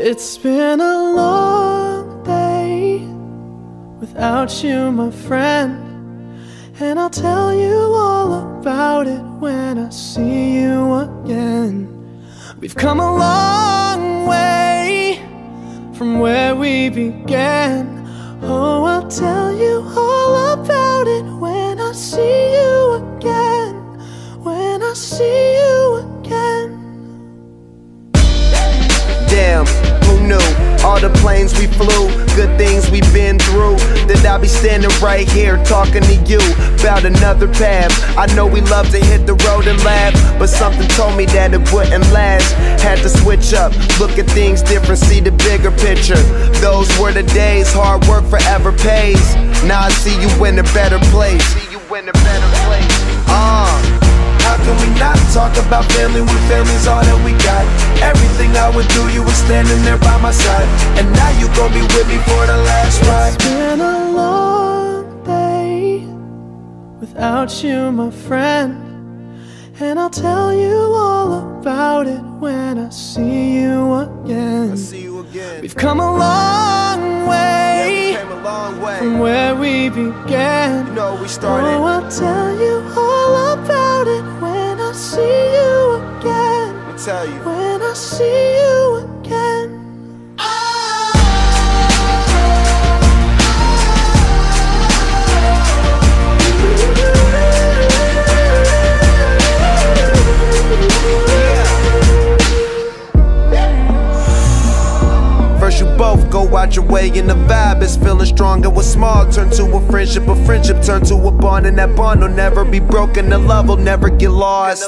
It's been a long day without you, my friend, and I'll tell you all about it when I see you again. We've come a long way from where we began. Oh, I'll tell you all about it when I see you again. When I see you again. Damn, who knew? All the planes we flew, good things we've been through, that I'll be standing right here talking to you about another path. I know we love to hit the road and laugh, but something told me that it wouldn't last. Had to switch up, look at things different, see the bigger picture. Those were the days, hard work forever pays. Now I see you in a better place. How can we not talk about family when family's all that we got? Everything I would do, you were standing there by my side, and now you gon' be with me for the last ride. It's been a long day without you, my friend, and I'll tell you all about it when I see you again. We've come a long way, from where we began. You know we started. Oh, I'll tell you all about it when I see you again. Let me tell you. When I see you again. First you both go out your way and the vibe is feeling strong. And what's small turn to a friendship turn to a bond, and that bond will never be broken. The love will never get lost.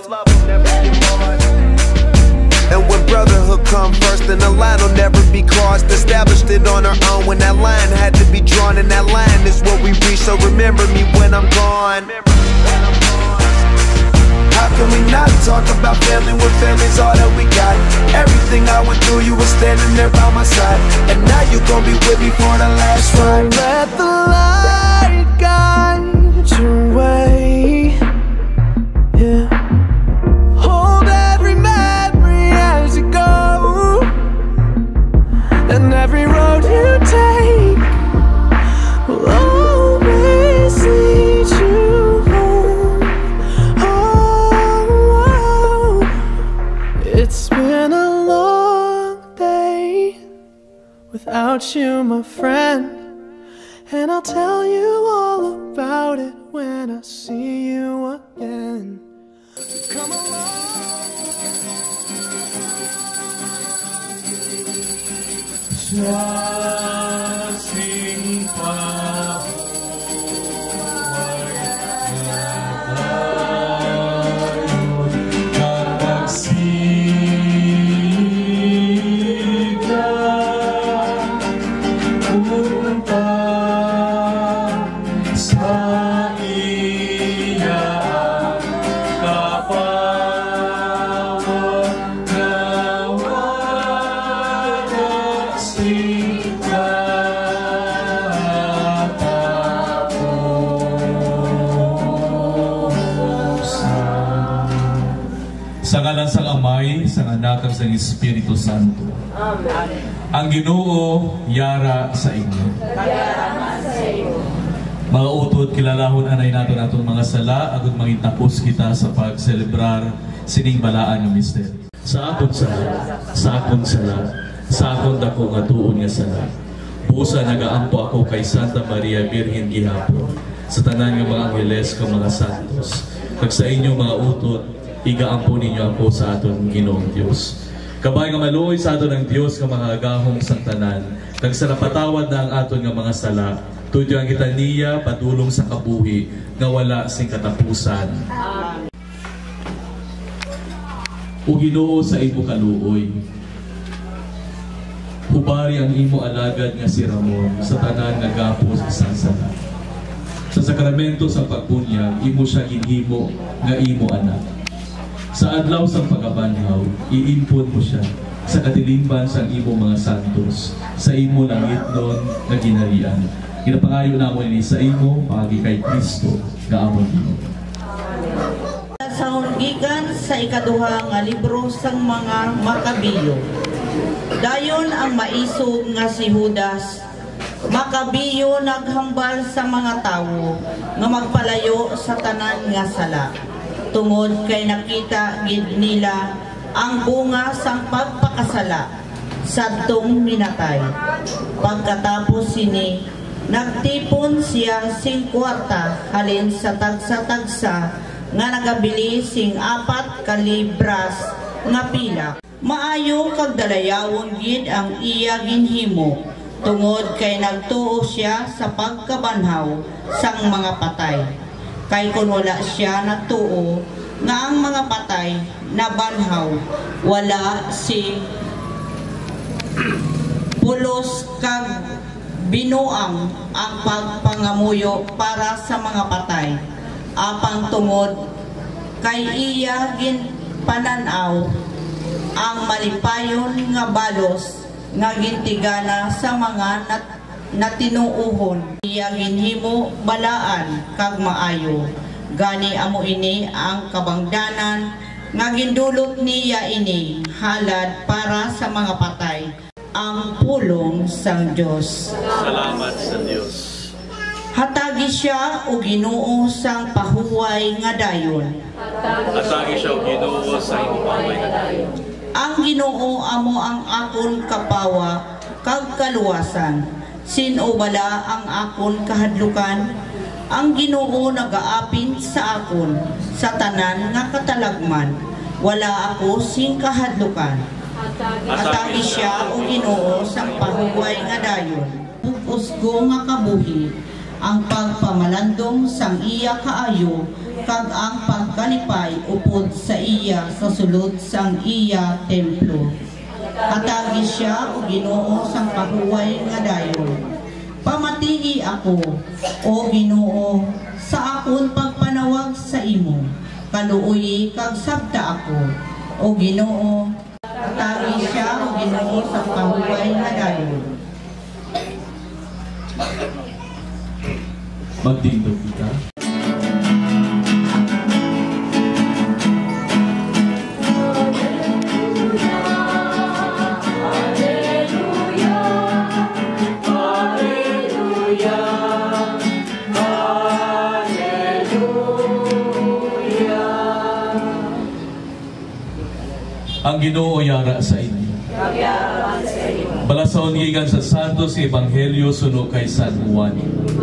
And when brotherhood come first, then the line will never be crossed. Established it on our own when that line had to be drawn, and that line is what we reach. So remember me when I'm gone. How can we not talk about family when family's all that we got? Everything I went through, you were standing there by my side, and now you gon' be with me for the last ride. Let the light guide your way. Yeah. Hold every memory as you go, and every road you take will always lead you home. Oh, it's been a long day without you, my friend, and I'll tell you all about it when I see you again. Come along. Sing sa ngalan sang Amay, sang Anak, at sang Espiritu Santo. Amen. Ang Ginoo yara sa inyo. Mga utod, kilalahon anay nato natong mga sala, agud mangitapos kita sa pagselebrar sining balaan ng misteryo. Sa akon sala, sa akon sala, sa akon dako nga tuon nga sala. Busa nagaampo ako kay Santa Maria Virgen gihapon, sa tanan nga mga angeles ka mga santos. Kag sa inyo mga utod, igaampo ninyo ako sa aton Ginoong Dios. Kabay nga maluoy sa aton ng Dios nga mga agahong sang tanan, kag sa napatawad na ang aton nga mga sala, tudyo ang kita niya padulong sa kabuhi nga wala sing katapusan. O Ginoo sa imo kaluoy, hubari ang imo alagad nga si Ramon sa tanan nga gapos sang sala. Sa sakramento sa pagbunyag, imo siya ginhimo nga imo anak. Sa adlaw sang pagabanhaw, iimpon mo siya sa katilimban sang imo mga santos, sa imo langit nun nga ginarian. Ginapangayo na mo ini sa imo, pagi kay Kristo, nga amon Ginoo. Sa hungigan sa ikaduha nga libro sang mga Makabiyo. Dayon ang maisog nga si Judas makabiyo naghambal sa mga tawo nga magpalayo sa tanan nga sala, tungod kay nakita gid nila ang bunga sang pagpakasala sadtong minatay. Pagkatapos sini, nagtipon siya sing kwarta halin sa tagsa-tagsa nga nagabili sing 4 kalibras nga pilak. Maayo kag dalayawon gid ang iya ginhimo, tungod kay nagtuo siya sa pagkabanhaw sang mga patay. Kay kung wala siya nagtuo nga ang mga patay na banhaw, wala si pulos kag binuang ang pagpangamuyo para sa mga patay. Apang tungod kay iya ginpananaw ang malipayon nga balos nga gintigana sa mga natinuuhon. Iya ginhimo balaan kag maayo. Gani amo ini ang kabangdanan nga gindulot niya ini halad para sa mga patay, ang pulong sang Dios. Salamat sa Dios. Hatagi siya o Ginoo sang pahuway nga dayon. Hatagi siya o Ginoo sang pahuway nga dayon. Ang Ginoo amo ang akon kapawa kag kaluwasan. Sino bala ang akon kahadlukan? Ang Ginoo nagaapin sa akon sa tanan nga katalagman. Wala ako sing kahadlukan. Atagi siya o Ginoo sang pahuway nga dayon. Usgo nga kabuhi ang pagpamalandong sang iya kaayo kag ang pagkalipay upod sa iya sa sulod sang iya templo. Atagi siya o Ginoo sang pahuway nga dayon. Pamatii ako, o Ginoo, sa akon pagpanawag sa imo. Kaluoy kag sabta ako, o Ginoo. Atagi siya o Ginoo sa pahuway nga dayon. Magdindog kita. Ang Ginoo yara sa inyo. Balasaon gikan sa Santos Ebanghelyo suno kay San Juan.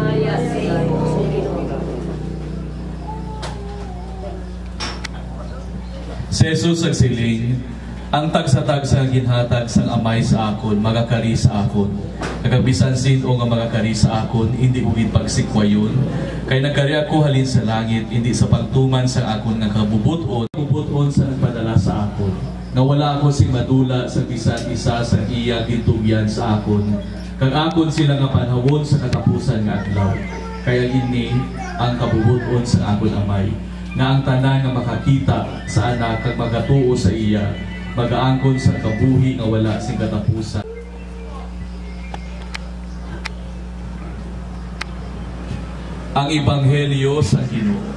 Si Jesus nagsiling, ang tagsa-tagsa ginhatag sang amay sa akon, magakari sa akon. Nagabisan sin o nga magakari sa akon, hindi ugid pagsikwayon. Kay nagkari ako halin sa langit, hindi sa pagtuman sa akon nga kabubuton. Kabubuton sa nagpadala sa akon. Nga wala ako sing madula sa bisan isa sa iya gintugyan sa akon. Kag akon sila nga panahon sa katapusan nga adlaw. Kaya ini ang kabubuton sa akon amay. Nga ang tanan nga makakita sa anak kag magatuo sa iya, magaangkon sa kabuhi nga wala sing katapusan. Ang Ebanghelyo sa Ginoo.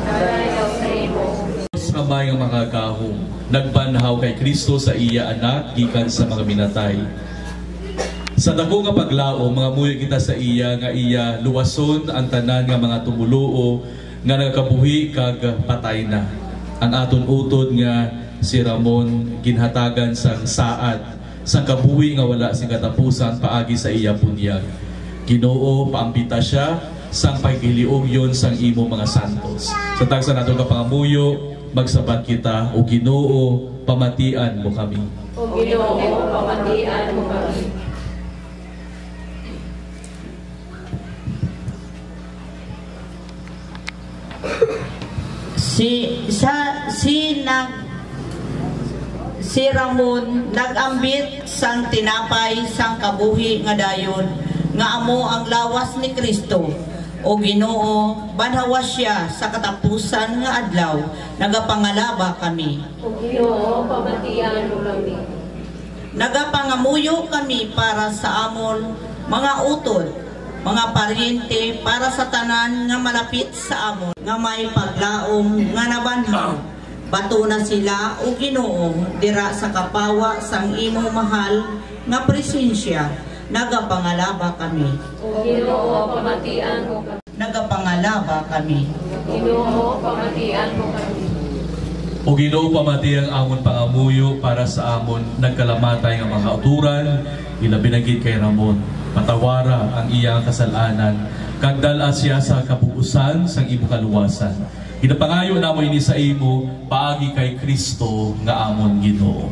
Kamay nga mga kahong nagbanhaw kay Kristo sa iya anak gikan sa mga minatay. Sa dako nga paglaom mga muyo kita sa iya nga iya luwason ang tanan nga mga tumuluo nga nagakabuhi kag patay na. Ang aton utod nga si Ramon ginhatagan sang saad sang kabuhi nga wala sing katapusan paagi sa iya bunyag. Ginoo paampita siya sang paghiliog yon sang imo mga santos. Sa tagsa nato nga pangamuyo magsabat kita, o Ginoo, pamatian mo kami. O Ginoo, pamatian mo kami. Si Ramon nagambit sang tinapay sang kabuhi nga dayon nga amo ang lawas ni Kristo. O Ginoo, banhawas siya sa katapusan nga adlaw, nagapangalaba kami. O Ginoo, pamatian mo kami. Nagapangamuyo kami para sa amon mga utod, mga paryente, para sa tanan nga malapit sa amon, nga may paglaom nga nabanhaw, Bato na sila o Ginoo dira sa kapawa sang imo mahal nga presensya. Nagapangalaba kami. O Ginoo, pamatian mo kami. Nagapangalaba kami. Ginoo, pamatian mo kami. O Ginoo, pamati ang amon pangamuyo para sa amon nagkalamatay nga mga uturan, ilabinagid kay Ramon. Patawara ang iyang kasalanan, kagdala siya sa kabuusan sang imo kaluwasan. Ginapangayo namo ini sa imo, paagi kay Kristo nga amon Ginoo.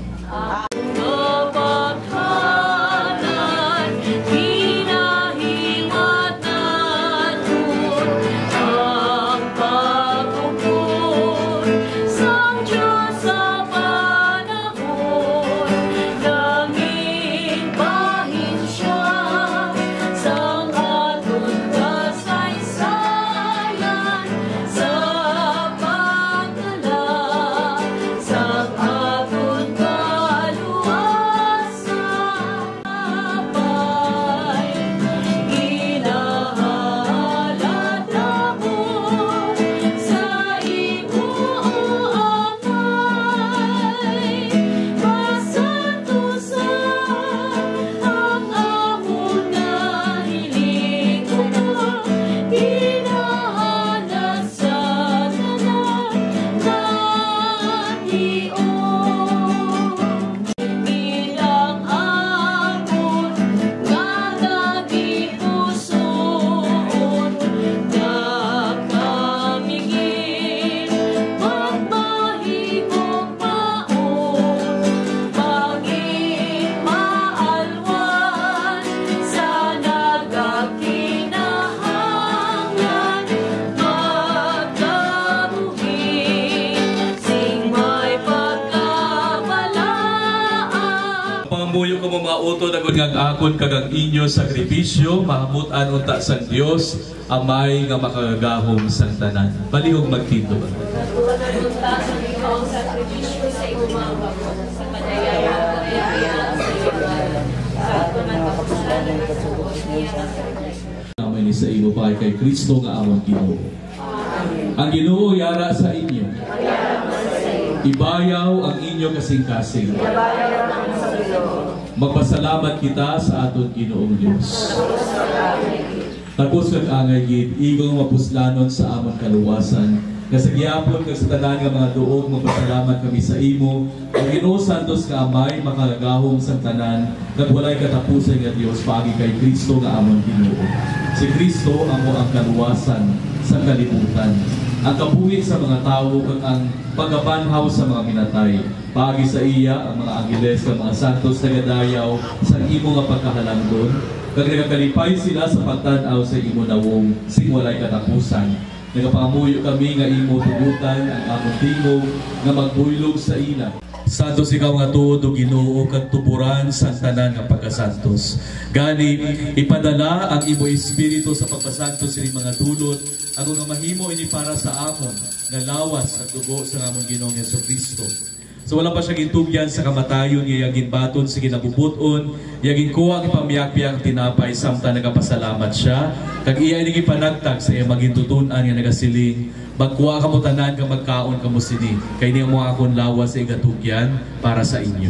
Pangamuyo ko mga uto na akon kagang inyo sakripisyo, mahamutan unta sa Dios amay nga makagagahom sa tanan. Palihog magtindo. Natuwa na unta sa ikaw sakripisyo sa iyong mga bago, sa madayaya at kaya sa iyong sa aton ang kapusalan at sa buos niya ng sakripisyo. Namay ni sa imo pa kay Kristo nga amon Ginoo. Ang Ginoo yara sa inyo. Ibayaw ang inyo kasing-kasing. Magpasalamat kita sa aton Ginoong Dios. Tapos kag angay gid igong mapuslanon sa amon kaluwasan. Kasagyapon kag sa tanan nga mga duog magpasalamat kami sa imo. Ang Ginoo Santos nga Amay makalagahom sa tanan kag walay katapusan nga Dios paagi kay Kristo nga amon Ginoo. Si Kristo amo ang kaluwasan sa kalibutan. Ang kabuhi sa mga tao kag ang pagabanhaw sa mga minatay. Paagi sa iya ang mga angeles kag mga santos nagadayaw sa imo nga pagkahalangdon. Kag nagakalipay sila sa pagtan-aw sa imo nawong sing walay katapusan. Nagapangamuyo kami nga imo tugutan ang among tingog nga magbuylog sa ila. Santos ikaw nga tuod o Ginoo kag tuburan sa tanan nga pagkasantos. Gani ipadala ang imo espiritu sa pagpasantos sa mga dulot ago nga mahimo ini para sa amon nga lawas sa dugo sa amon Ginoong Jesucristo. So wala pa siya gintugyan sa kamatayon nga yagin baton sa kinabubuton, yagin kuha ang ipamiyak-piyang tinapay samtang nagapasalamat siya, kag iya ini gipanagtag sa iya magintutunan nga nagasiling, magkuha ka mo tanan ka magkaon ka mo sini, kay niya mo akong lawas sa igatugyan para sa inyo.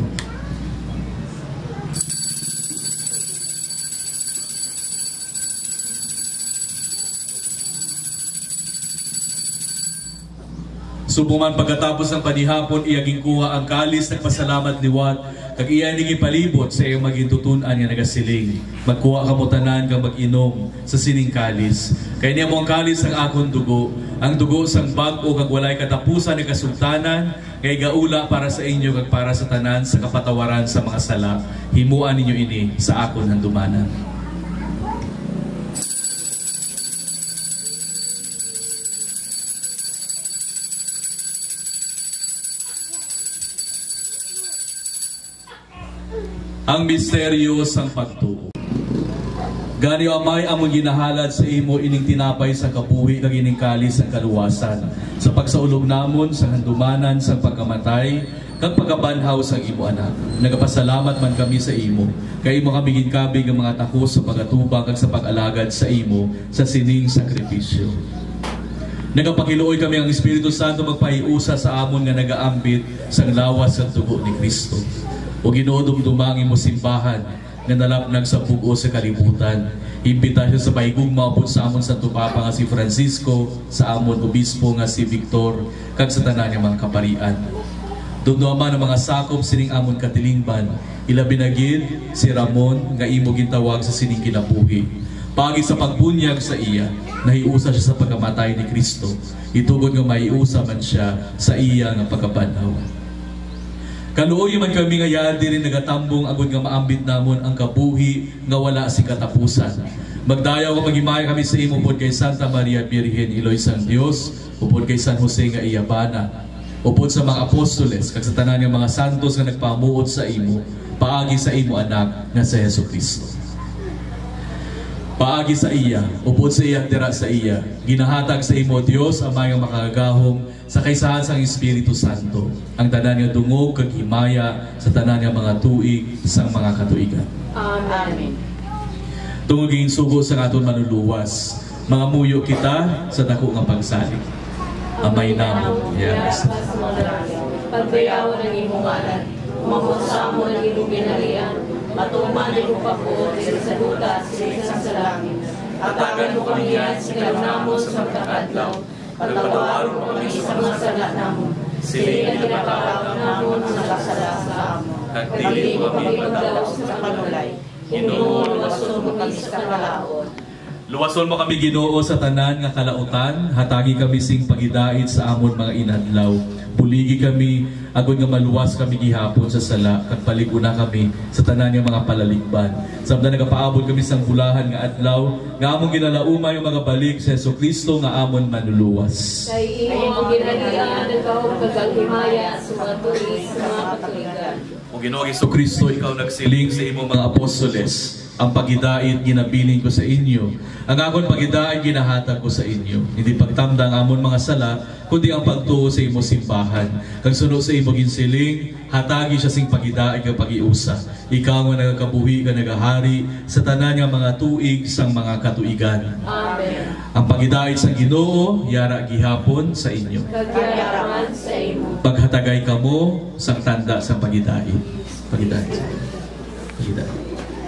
Subuman pagkatapos ng panihapon, iyaging kuha ang kalis ng pasalamat liwat, kag iya nigi palibot sa iyong magintutunan nga nagasiling. Magkuha ka mo tanan ka mag-inom sa sining kalis. Kaya niya mo ang kalis ang akong dugo, ang dugo sang bag-o kag walay katapusan ng kasultanan, kay gaula para sa inyo kag para sa tanan sa kapatawaran sa mga sala. Himuan ninyo ini sa akon handumanan. Ang misteryo sang pagtuo. Gani Amay among ginahalad sa imo ining tinapay sa kabuhi kag ining kalis sang kaluwasan sa pagsaulog namon sa handumanan sang pagkamatay kag pagkabanhaw sang imo anak. Nagapasalamat man kami sa imo kay imo kami ginkabig ang mga takos sa pagatubang kag sa pag-alagad sa imo sa sining sakripisyo. Nagapakiluoy kami ang Espiritu Santo magpahiusa sa amon nga nagaambit sang lawas sa dugo ni Kristo. O Ginoo, dumdumang imo simbahan nga nalapnag sa bugo sa kalibutan. Imbita siya sa paigong maupod sa amon Santo Papa nga si Francisco, sa amon Obispo nga si Victor, kag sa tanan nga mga kaparian. Dumduman ang mga sakop sining amon katilingban, ilabi na gid si Ramon nga imo gintawag sa sining kinabuhi. Pagi sa pagbunyag sa iya, nahiusa siya sa pagkamatay ni Kristo. Itugod nga maiusa man siya sa iya nga pagkabanhaw. Kaluoy man kami nga yadi rin nagatambong agud nga maambit namon ang kabuhi nga wala si katapusan. Magdayaw nga magimaya kami sa imo upod kay Santa Maria Birhen Iloy sang Dios, upod kay San Jose nga iyabana, upod sa mga apostoles kag sa tanan nga mga santos nga nagpamuot sa imo, paagi sa imo anak nga si Jesucristo. Paagi sa iya, upod sa iya, tira sa iya, ginahatag sa imo Dios ang mayang makagahom sa kaysahan sang Espiritu Santo, ang tanan nga dungog kag himaya sa tanan nga mga tuig sang mga katuigan. Amen. Tungoging sugo sa aton manuluwas, mga muyo kita sa dako nga pagsalig. Amay namo, yes. Pagbayawan ng imong ngalan, umahos mo ng imong ginalian, matuman ng imong pabuot sa duta sa langit. Atagan mo kami yan sa kalunamon sa magkakadlaw, pagtawaron mo kami sa mga sala namon, sila ang pinakaraw namon ang nakasala sa amon. At dili mo kami pagdaos sa panulay, Ginoo, luwason mo kami sa kalaot. Luwason mo kami, Ginoo, sa tanan nga kalautan, hatagi kami sing pagidait sa amon mga inadlaw. Buligi kami, agod nga maluwas kami gihapon sa sala, kag paliguna kami sa tanan nga mga palaligban. Samtang nagapaabot kami sang bulahan nga adlaw, nga amon ginalauma yung mga balik sa Jesucristo nga amon manuluwas. Kay imo ginalian ang kahong kagahimaya sa mga tuig sa mga katuigan. O Ginoong Jesucristo, ikaw nagsiling sa imong mga apostoles, ang pagidait ginabiling ko sa inyo. Ang akon pagidait ginahatag ko sa inyo. Hindi pagtamda ang amon mga sala, kundi ang pagtuo sa imo simbahan. Kag sunod sa imo ginsiling, hatagi siya sing pagidait nga pag-iusa. Ikaw nga nagakabuhi ka nagahari sa tanan nga mga tuig sang mga katuigan. Amen. Ang pagidait sa Ginoo yara gihapon sa inyo. Kagyaraman sa imo. Paghatagay kamo sang tanda sa pagidait. Pagidait. Pagidait.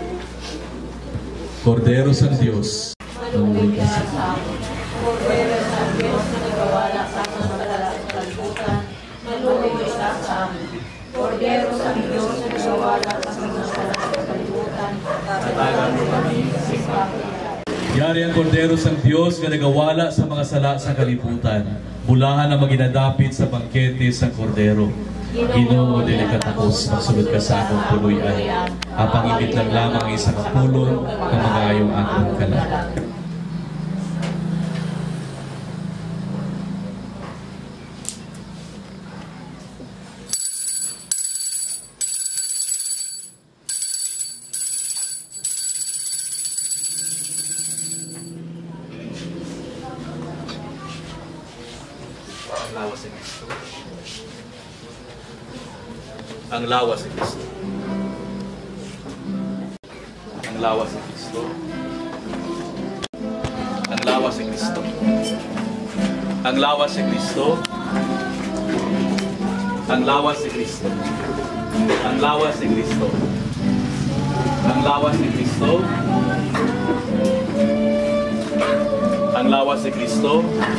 Kordero sa Diyos. Manuwi ka sa amin. Kordero sa Diyos na nagawala sa mga madala sa kalibutan. Manuwi ka sa amin. Kordero sa Diyos na nagawala sa mga madala sa kalibutan. Tatagan mo kami sa pagkakas. Yari ang kordero sa Diyos na nagawala sa mga sala sa kalibutan. Bulahan na maginadapit sa bangkete sa kordero. Ginoo, dili ka tapos, magsulod ka sa akong puluyan. Apangibit lang lamang isang pulon na magayong akong kalat. Ang lawas ni Kristo. Ang lawas ni Kristo. Ang lawas ni Kristo. Ang lawas ni Kristo. Ang lawas ni Kristo. Ang lawas ni Kristo. Ang lawas ni Kristo. Ang lawas ni Kristo. Ang lawas ni Kristo.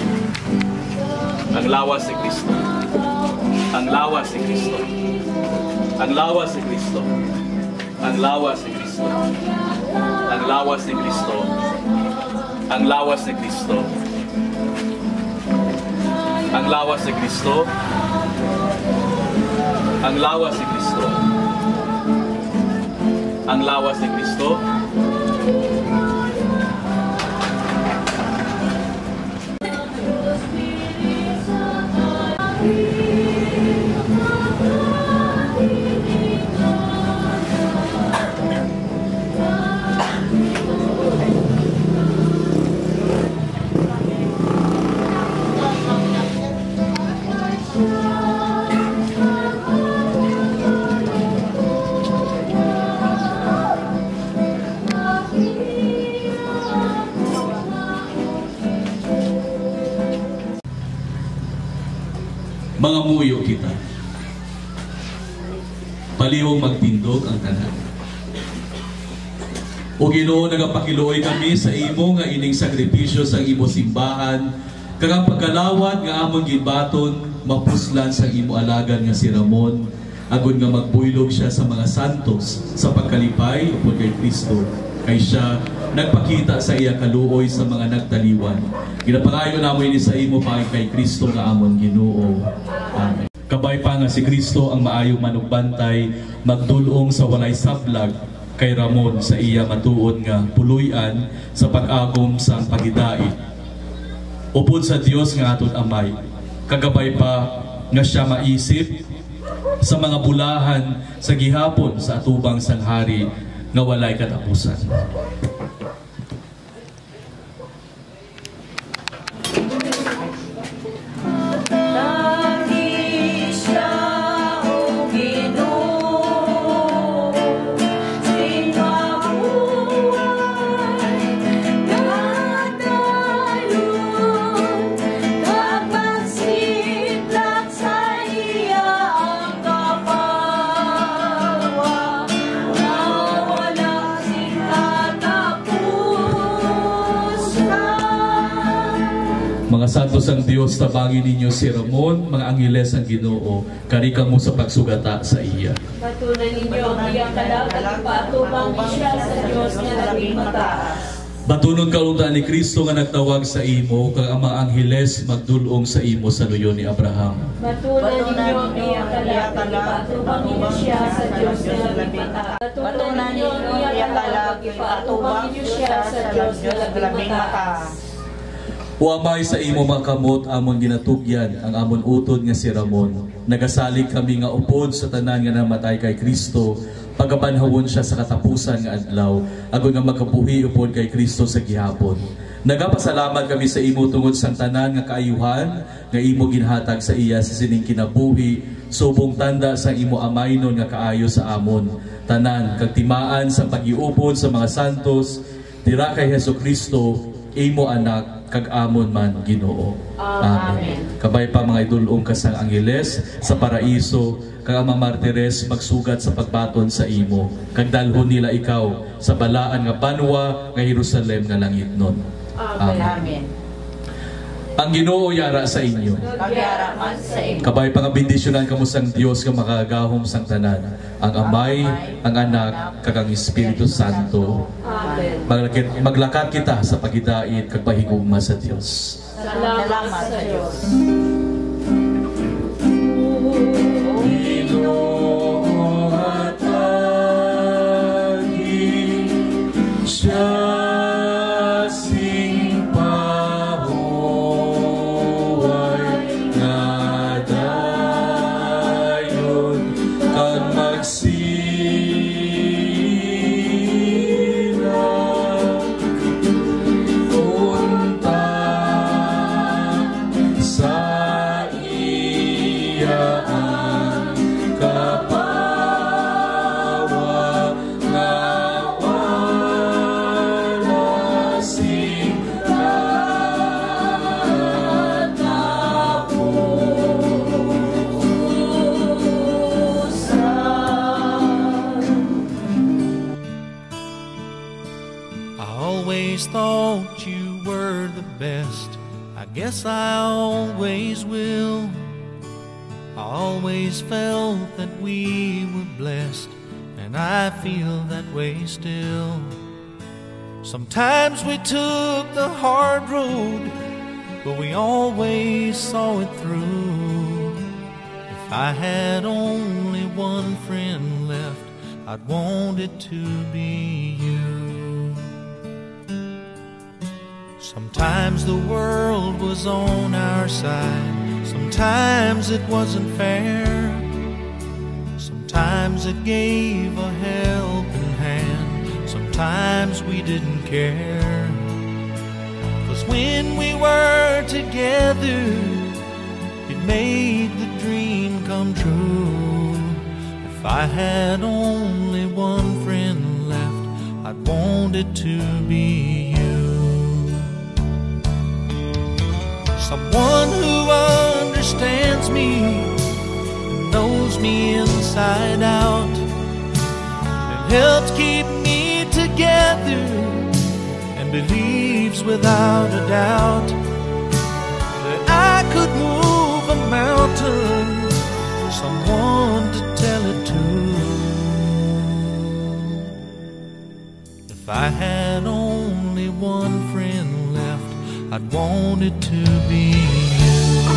Ang lawas ni Kristo. Ang lawas ni Kristo. Ang lawas ni Kristo. Ang lawas ni Kristo. Ang lawas ni Kristo. Ang lawas ni Kristo. Ang lawas ni Kristo. Ang lawas ni Kristo. Ang lawas ni Kristo. Inuyo kita. Palihong magtindog ang tanan. O Ginoo, nagapakiluoy kami sa imo nga ining sakripisyo sa imo simbahan, kag ang pagkalawat nga amon gibaton mapuslan sa imo alagan nga si Ramon, agon nga magbuylog siya sa mga santos sa pagkalipay upod kay Kristo, kay siya nagpakita sa iya kaluoy sa mga nagtaliwan. Ginapangayo namoy ni sa imo pa kay Kristo nga amon Ginoo. Amen. Kabay pa nga si Kristo ang maayong manugbantay, magdulong sa walay sablag kay Ramon sa iya matuod nga puluyan sa pag-agom sa pagidait. Upod sa Dios nga aton Amay, kagabay pa nga siya maisip sa mga bulahan sa gihapon sa atubang sanghari nga walay katapusan. Mga santos ang Diyos, tabangin ninyo si Ramon, mga angeles ang Ginoo, karikang mo sa pagsugata sa iya. Patunan ninyo ang iyang kalagat, patubang siya sa Diyos na labing mataas. Batunon kalungtan ni Kristo nga nagtawag sa imo, kag ang mga angeles magdulong sa imo sa luyo ni Abraham. Batunan ninyo ang iyang kalagat, patubang siya sa Diyos na labing mataas. Batunan ninyo ang iyang kalagat, patubang siya sa Diyos na labing mataas. O Amay, sa imo makamot amon ginatugyan ang amon utod nga si Ramon. Nagasalig kami nga upod sa tanan nga namatay kay Kristo, pagabanhawon siya sa katapusan nga adlaw, agon nga magkabuhi upod kay Kristo sa gihapon. Nagapasalamat kami sa imo tungod sa tanan nga kaayuhan nga imo ginhatag sa iya sa sining kinabuhi, subong tanda sa imo amaynon nga kaayo sa amon. Tanan kag timaan sa pag-iupod sa mga santos, dira kay Hesukristo, imo anak kag amon man Ginoo. Amen. Kabay pa mga idulong kasang angeles sa paraiso, kag ang mga martires magsugat sa pagbaton sa imo, kag dalhon nila ikaw sa balaan nga banwa nga Jerusalem nga langitnon. Amen. Ang Ginoo yara sa inyo. Kabay pa nga bendisyonan kamo sang Dios nga makagahom sang tanan, ang Amay, ang Anak, kag ang Espiritu Santo. Amen. Maglakat kita sa pagidait kag pahigugma sa Dios. Salamat sa Diyos. Thought you were the best. I guess I always will. I always felt that we were blessed, and I feel that way still. Sometimes we took the hard road, but we always saw it through. If I had only one friend left, I'd want it to be you. Sometimes the world was on our side, sometimes it wasn't fair, sometimes it gave a helping hand, sometimes we didn't care. 'Cause when we were together, it made the dream come true. If I had only one friend left, I'd want it to be you. Someone who understands me knows me inside out and helps keep me together and believes without a doubt that I could move a mountain, someone to tell it to. If I had only one friend left, I'd want it to be you.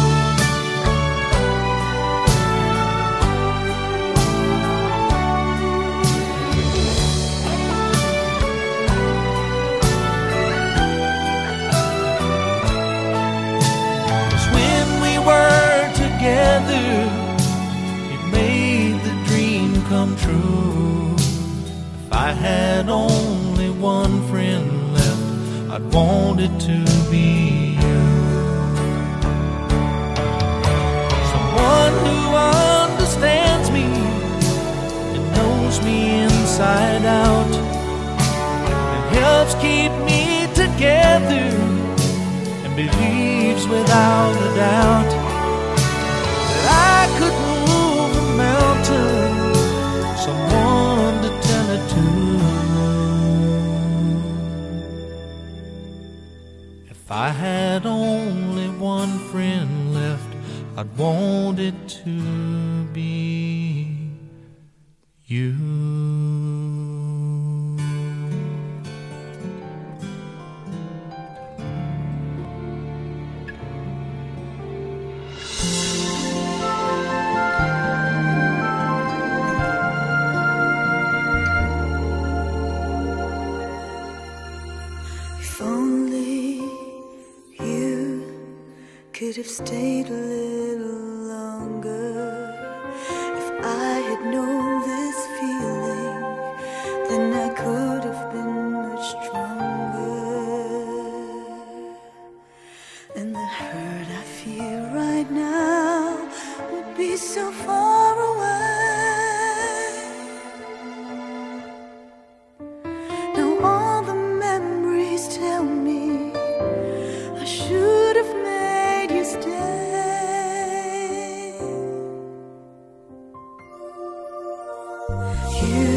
Together, it made the dream come true. If I had only one friend left, I'd want it to be you. Someone who understands me and knows me inside out and helps keep me together and believes without a doubt I could move a mountain, someone to tell it to. If I had only one friend left, I'd want it to be you. Could have stayed a little longer. If I had known this feeling, then I could have been much stronger. And the hurt I feel right now would be so far away. Now all the memories tell me I should have stay. You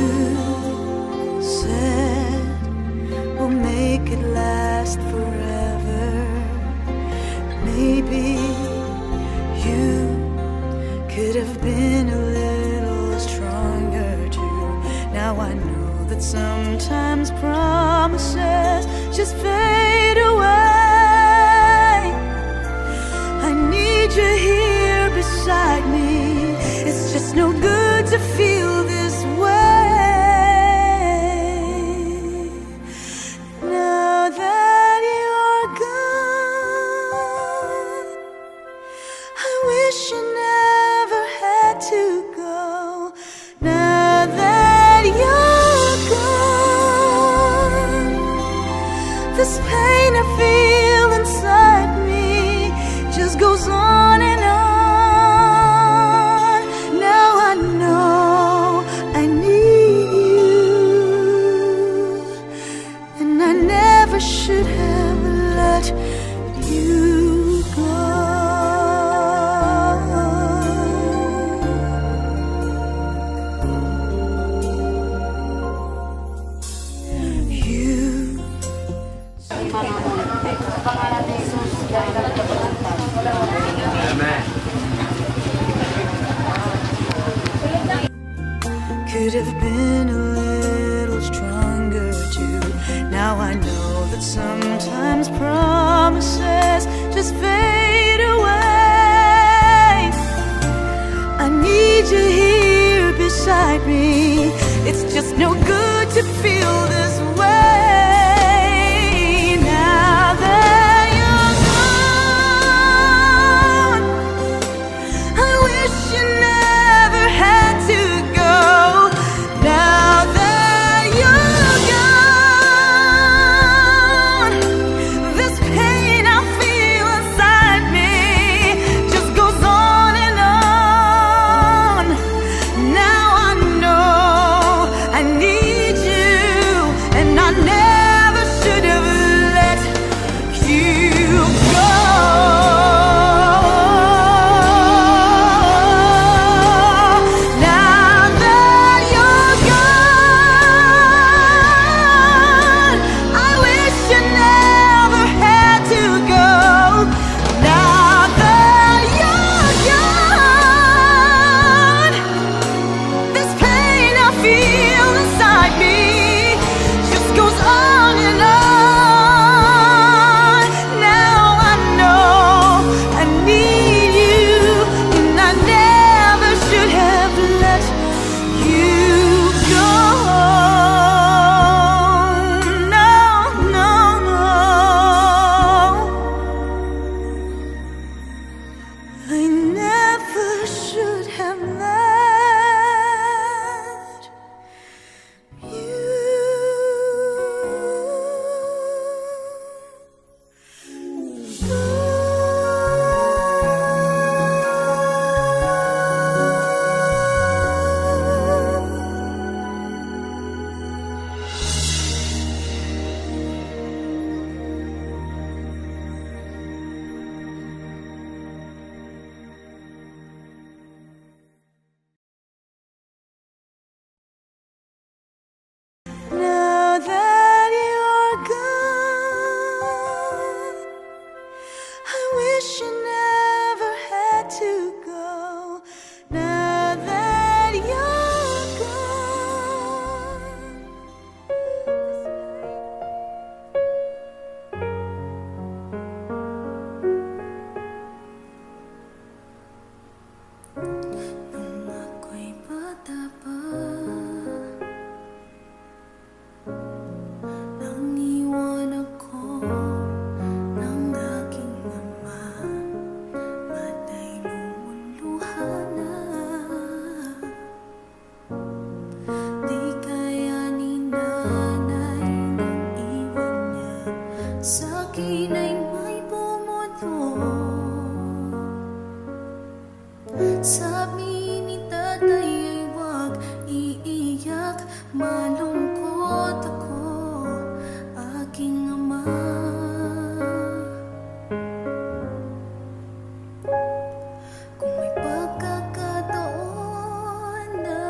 said we'll make it last forever. Maybe you could have been a little stronger too. Now I know that sometimes promises just fade away. You're here beside me. It's just no good to feel this way. Now that you're gone, I wish you never had to go. Now that you're gone, this pain I feel inside me just goes on and on. Now I know I need you, and I never should have let you go. Could have been a little stronger too. Now I know that sometimes promises just fade away. I need you here beside me. It's just no good to feel this way. Now that you're gone, I wish you never had to go. Now that you're gone, this pain I feel inside me just goes on and on. Now I know I need you,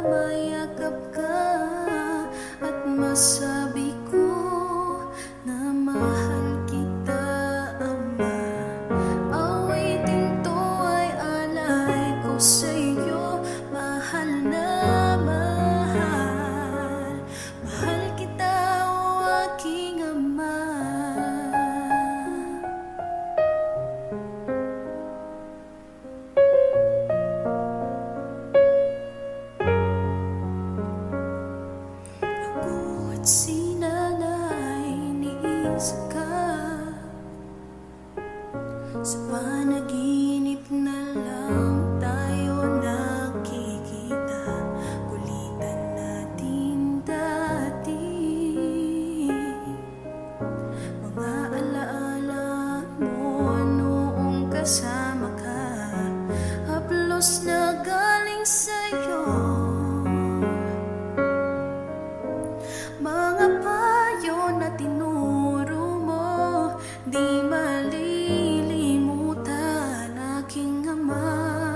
mayakap ka at masabi ko na mahal kita, Ama. Awitin to ay alay ko sa iyo, mahal na mahal. Mahal kita, o aking Ama. Ako at si Nanay iniisip ka, sa panaginip na lang tayo nakikita. Kulitan natin dati, mga alaala mo noong kasama ka, haplos na galing sa'yo. Mga payo na tinuro mo, di malilimutan, aking Ama.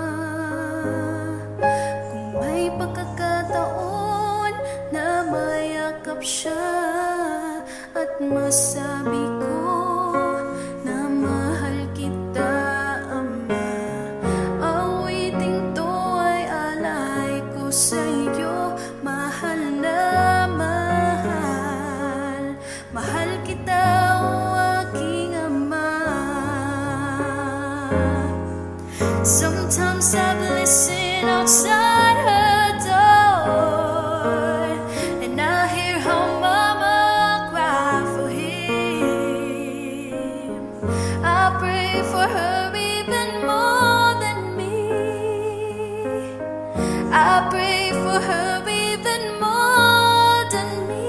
Kung may pagkakataon na mayakap siya at masabi ko na mahal kita, Ama. Awiting to ay alay ko sa iyo, mahal na mahal. Mahal kita, o aking Ama. Sometimes I've listened outside her door, and I hear her mama cry for him. I pray for her even more than me. I pray for her even more than me.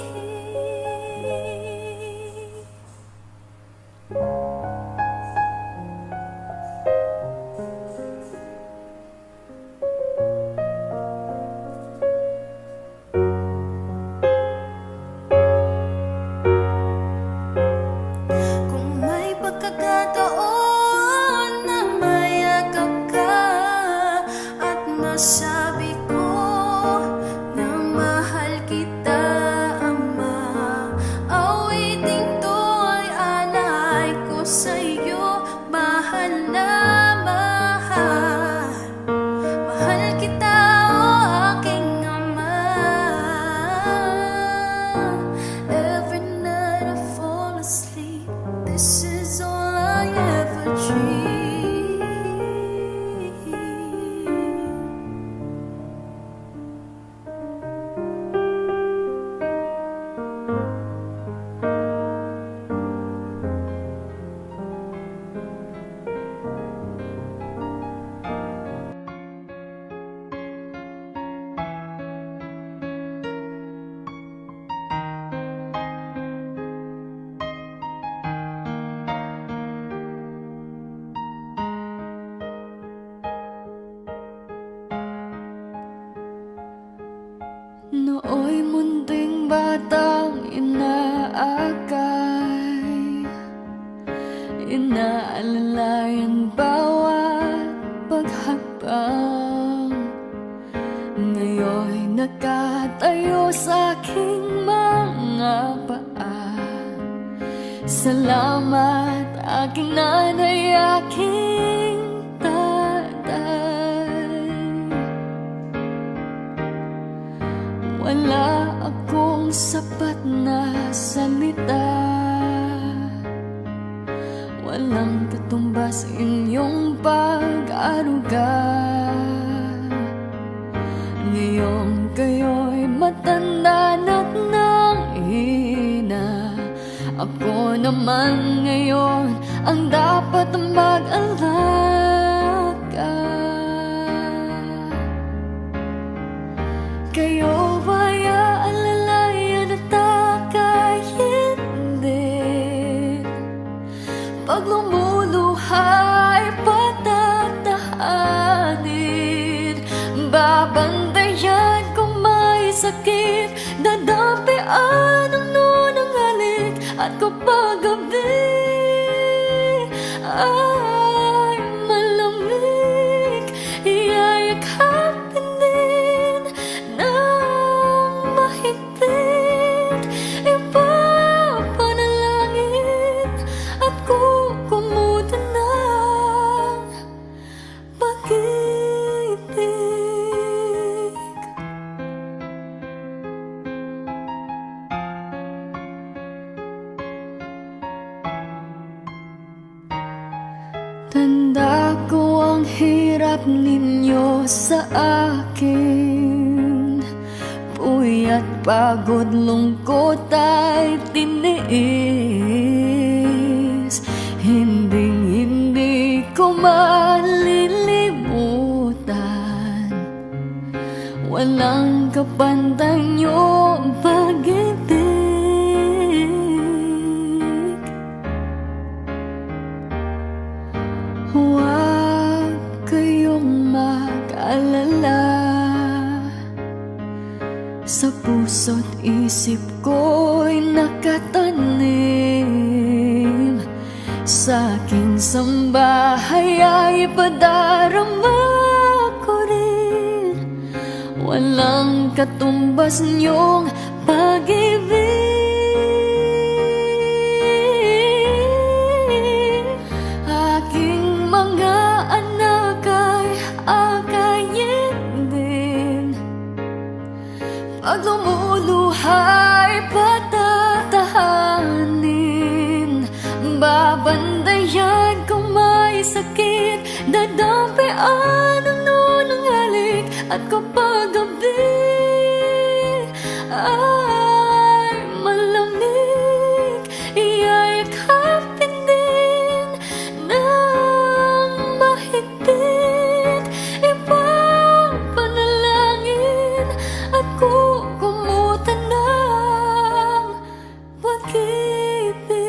Kung may pagkakataon na mayakap ka at masabi ko na mahal kita, Ama. Awiting to ay alay ko sa iyo, mahal na mahal. Mahal kita, o aking Ama. Every night I fall asleep, this is all I ever dream. Nooy munting batang inaakay, inaalalayan bawat paghakbang. Ngayon'y nakatayo sa aking mga paa. Salamat aking nanay, aking tatay. Wala akong sapat na salita, walang katumbas inyong pag-aruga. Ngayong kayo'y matanda na't nanghina, ako naman ngayon ang dapat mag-alaga. Kayo ba'y aalalayan at aka'y hindi? Pag lumuluha ay patatahanin, babantayan kung may sakit, dadapian ang nunang halik. At kapag gabi ay malamig, iyayakapin din Tanda ko ang hirap ninyo sa akin, puyat, pagod, lungkot ay tiniis. Hindi ko malilimutan, walang kapantay niyong pag-ibig. Huwag kayong mag-alala, sa puso't isip ko'y nakatanim. Sa aking sambahay ay padarama ko rin, walang katumbas niyong pag-ibig. Aking mga anak ay akayin din, pag lumuluhay patatahanin. Babandayan kung may sakit, dadampian ang nunang halik. At kapag gabi ay malamig, iyayakapin din ng mahigpit. Ipapanalangin at kukumutan ng pag-ibig.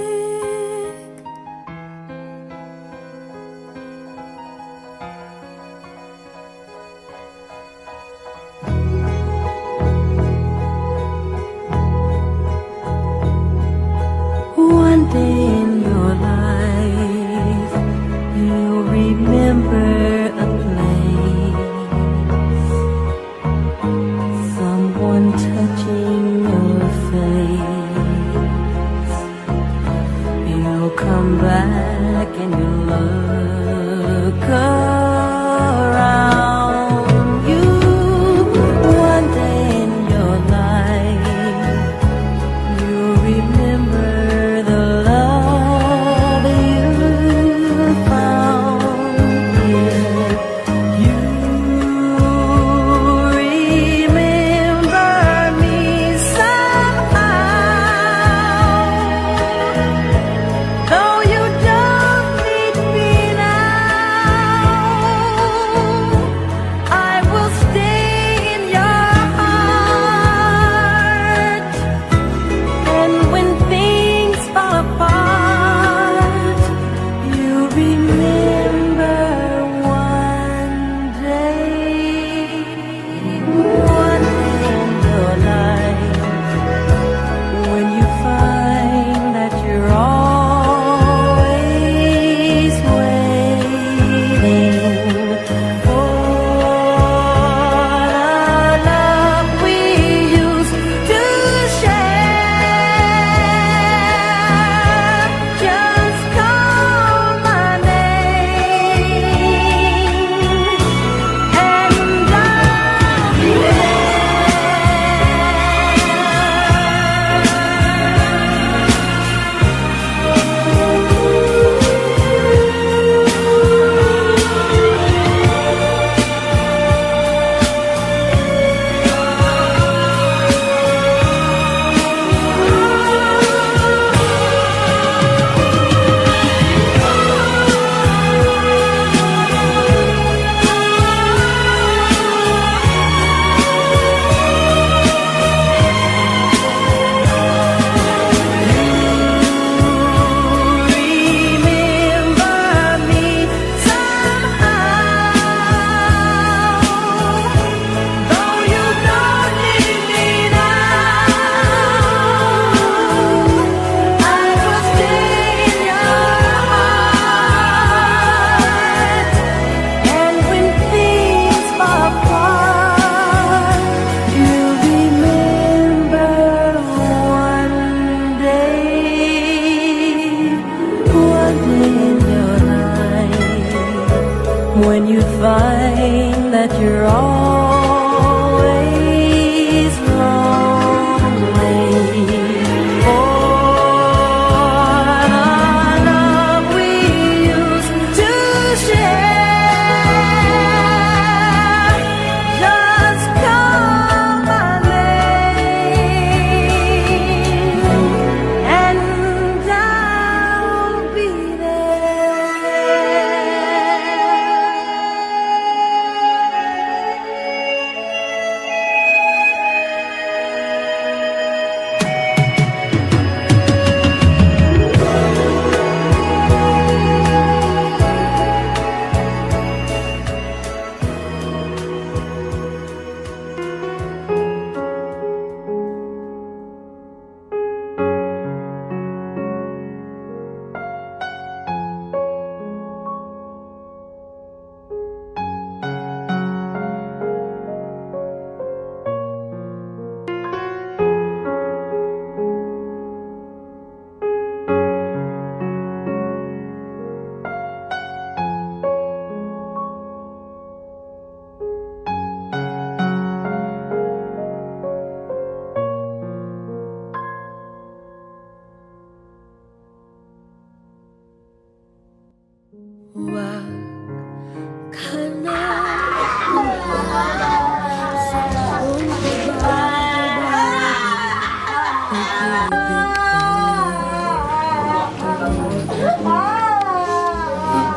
One day in your life, you'll remember a place, someone touching your face. You'll come back and you'll look around you. One day in your life, you'll remember the love you found here. You remember me somehow, though you don't need me now. I will stay in your heart, and when things fall apart, you remember one day in your life, when you find that you're always waiting for the love we used to share. Just call my name and I'll be remember me somehow, though you don't need me now. I will stay in your heart, and when things fall apart, you'll remember one day in your life, when you find that you're always lonely. For the love we used to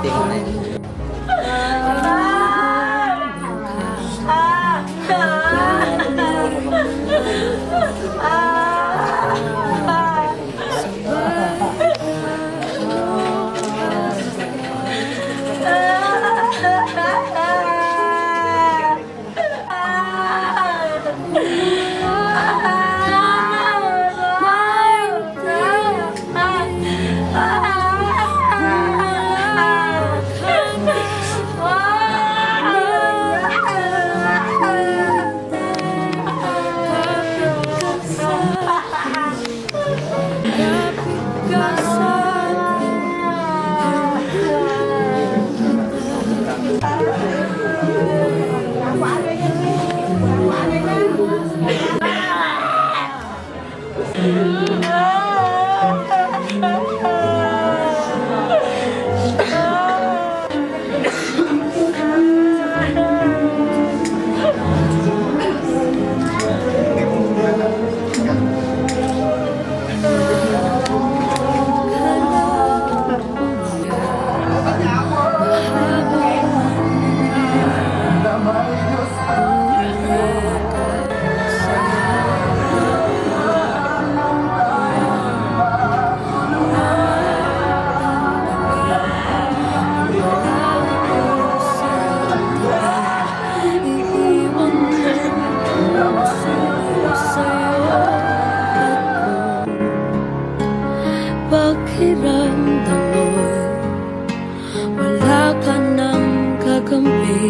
Pakiramdam mo'y wala ka nang kakampi.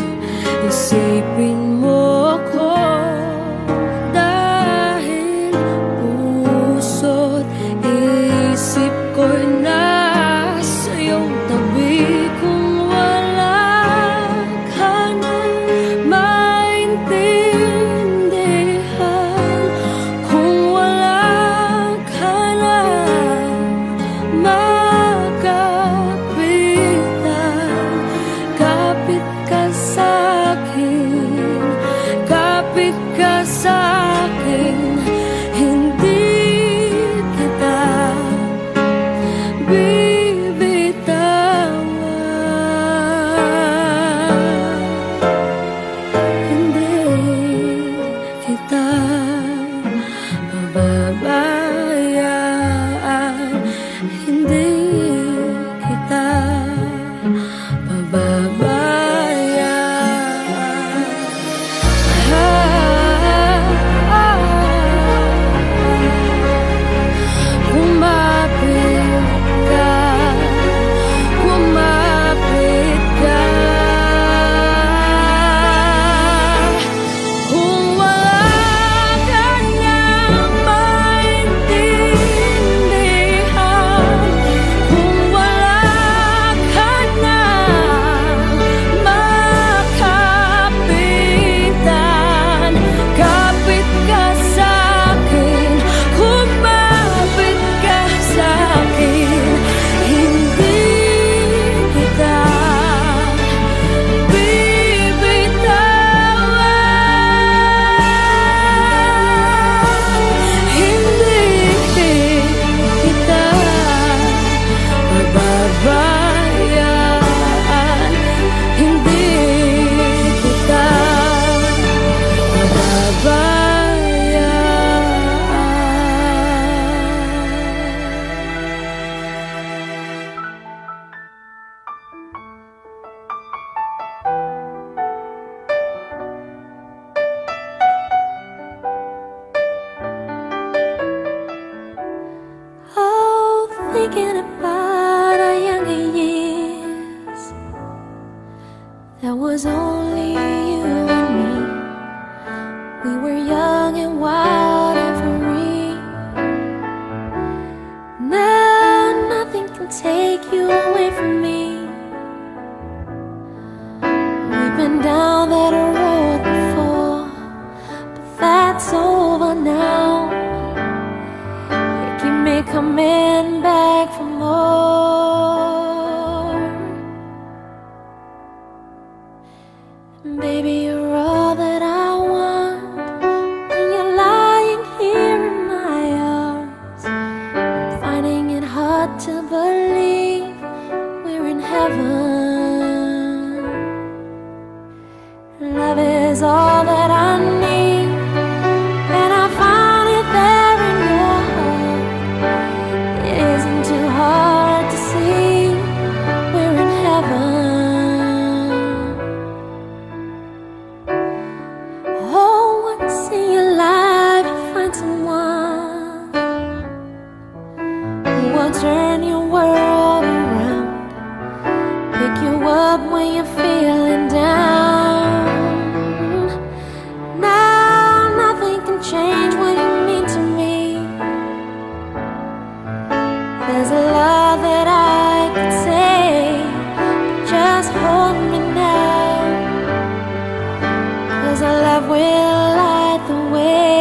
Isipin mo ko dahil puso't isip ko'y nasa iyong tabi. Kung wala ka nang maintindihan, kung wala ka nang makapitan, kapit ka sa'kin, kapit ka sa'kin. Hindi kita bibitawan, hindi kita pababayaan, hindi kita pababayaan. all that I need, and I found it there in your heart. It isn't too hard to see, we're in heaven. Oh, once in your life you find someone who will turn your world around, pick you up when you're feeling down. Now nothing can change what you mean to me. There's a lot that I could say, but just hold me now, 'cause our love will light the way.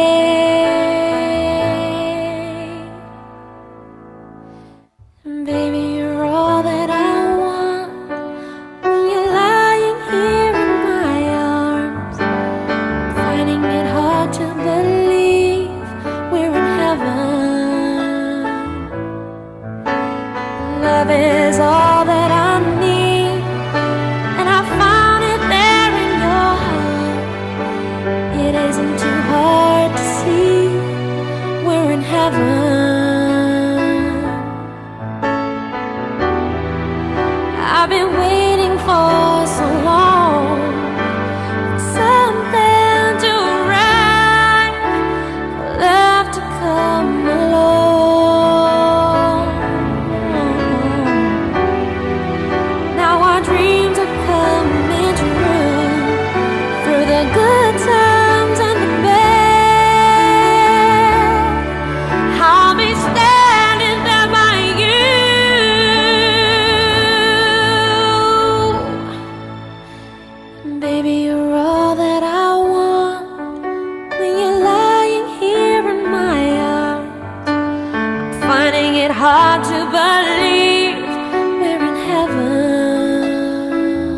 And baby, you're all that I want when you're lying here in my arms. I'm finding it hard to believe we're in heaven. Love is all that I need, and I found it there in your heart. It isn't too hard to see, we're in heaven. I've been waiting for so long for something to arrive, for love to come along. Now our dreams are coming true, through the good times and the bad. I'll be standing there by you. Baby, you're all that I want when you're lying here in my arms. I'm finding it hard to believe we're in heaven.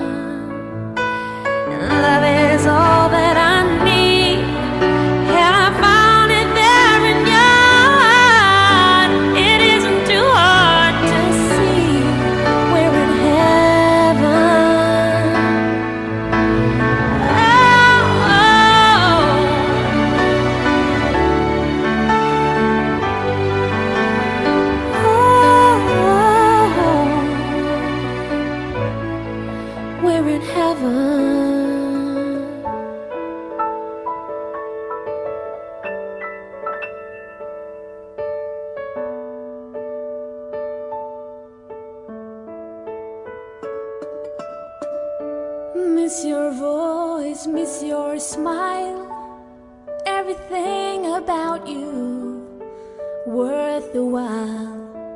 And love is all that I need, and I found it there in your heart. It isn't too hard to see, we're in heaven. We're in heaven. Miss your voice, miss your smile, everything about you worth the while.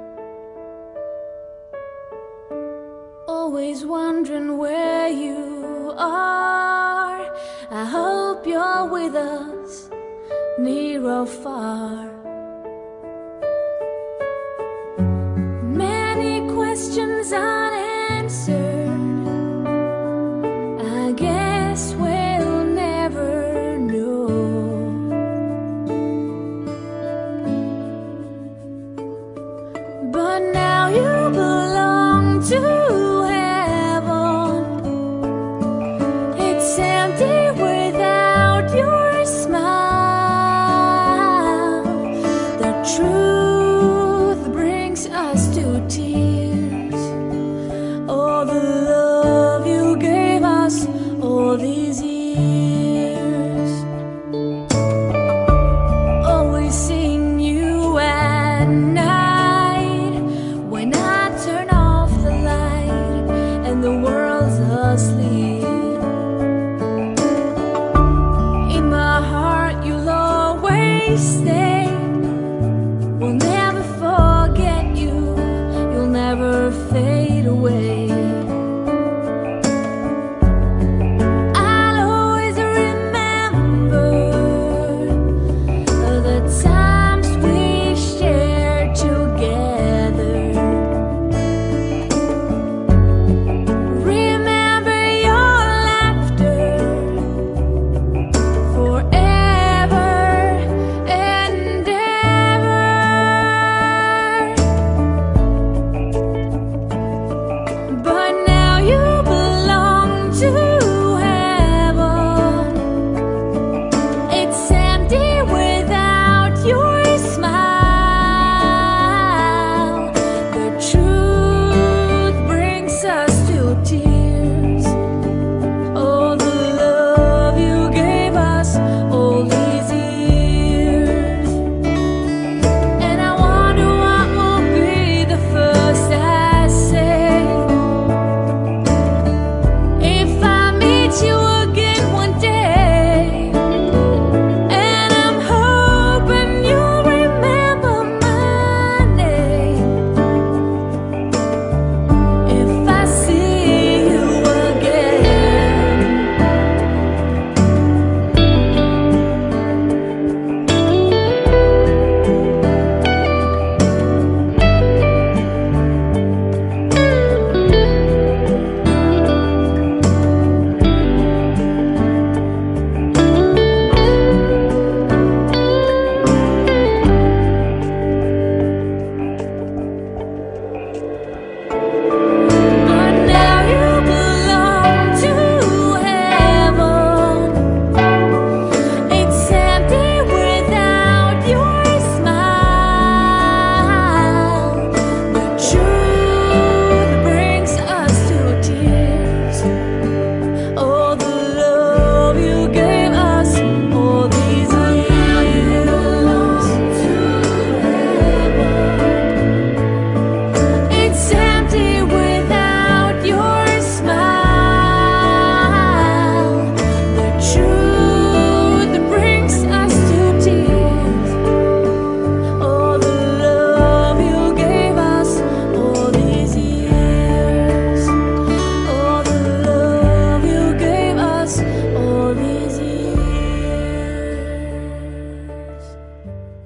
Always wondering where you are. I hope you're with us, near or far. Many questions unanswered, I guess we'll never know. But now you belong to heaven. It's empty without your smile. The truth brings us to tears. Oh,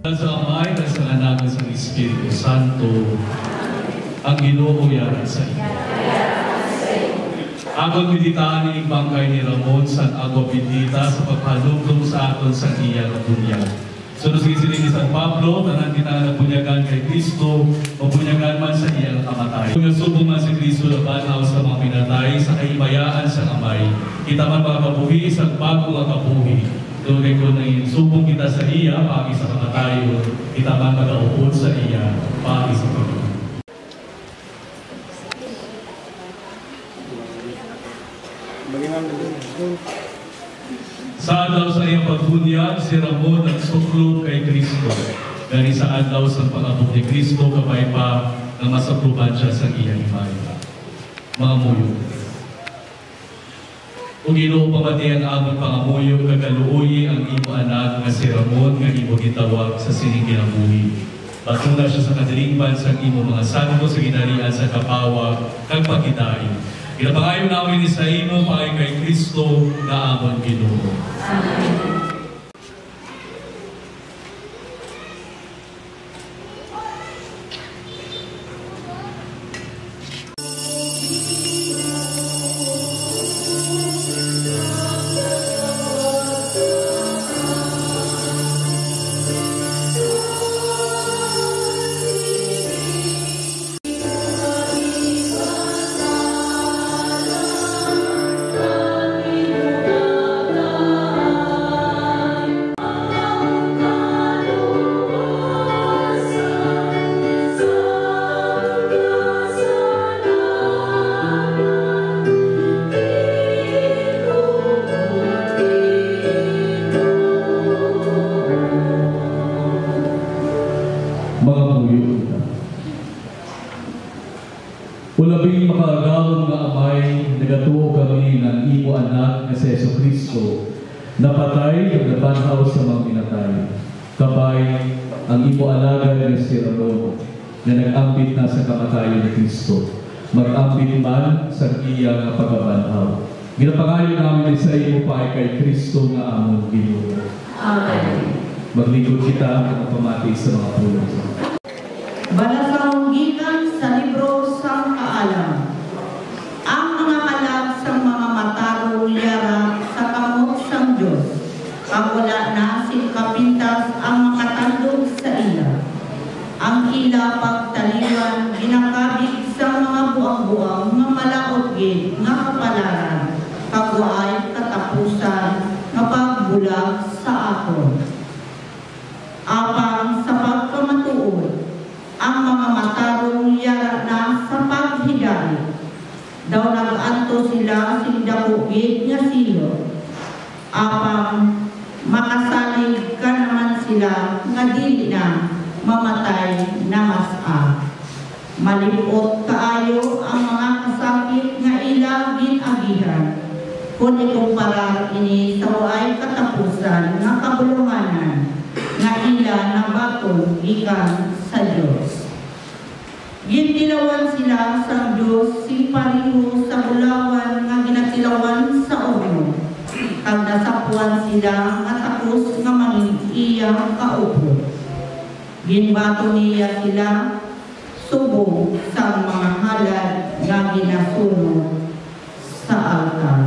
Sa Amay, sa Anak, sa Espiritu Santo, ang Ginoo yara sa iyo. Agon biditaan ni bangkay ni Ramon san ago bidita sa paghalugdong sa aton sa iya nga bunyag. Sunod sa isiling ni San Pablo, tanan kita na bunyagan kay Kristo o bunyagan man sa iya nga kamatay. Kung nasubong man si Kristo na banaw sa mga pinatay sa kaibayaan sa kamay, kita man makabuhi sa bago nga kabuhi. Tulad ko na subong kita sa iya, pagi sa kamatayon, kita man magaupod sa iya, pagi sa Panginoon. Sa adlaw sa iyang pagbunyag, si Ramon nagsuklo kay Kristo. Gani sa adlaw sa pag-abot ni Kristo, kabay pa na masapruban siya sa iyang himaya. Mga muyo. Kung Ginoo pamatian among pangamuyo, kagaluoyi ang imo anak nga si Ramon nga imo gitawag sa sining kinabuhi. Patuna siya sa kadilingban sa imo mga santo sa ginarian sa kapawag kag pagkitain. Pinapangayon namin sa imo paay kay Kristo na amon Ginoo. Amen. Ulabing makaagawon nga amay, nagatuo kami ng imo anak nga si Yesu Kristo, napatay ug nabanhaw sa mga pinatay. Kabay ang imo alagad nga si Ramon, na nag-ambit na sa kamatayon ni Kristo, mag-ambit man sa iya nga pagkabanhaw. Ginapangayon namin sa imo pa kay Kristo nga among Ginoo. Amen. Maglingkod kita ang pamati sa mga pulong. Balasang gikan sa libro sang kaalam. Ang mga kalag sang mga matarong yara sa kamot sang Diyos. Ang wala na kapintas ang makatandog sa ila. Ang ila pagtaliwan ginakabig sa mga buang-buang mamalaot gid nga kapalaran. Kagwaay katapusan nga pagbulag sa aton. Apang sa pagkamatuod, ang mga matarong yara na sa paghidali. Daw nag-anto sila sindakugid nga silo. Apang makasalig ka naman sila nga dili na mamatay na mas-a. Malipot kaayo ang mga kasakit nga ila ginagihan. Kung ikumparar ini sa waay katapusan nga kabuluhanan nga ila nabaton ikan sa Diyos. Gintilawan sila sa Diyos si pariho sa bulawan nga ginatilawan sa ulo. Kag nasapuan sila nga takos nga mangiiyang kaupo. Ginbato niya sila subong sa mga halad nga ginasunog sa altar.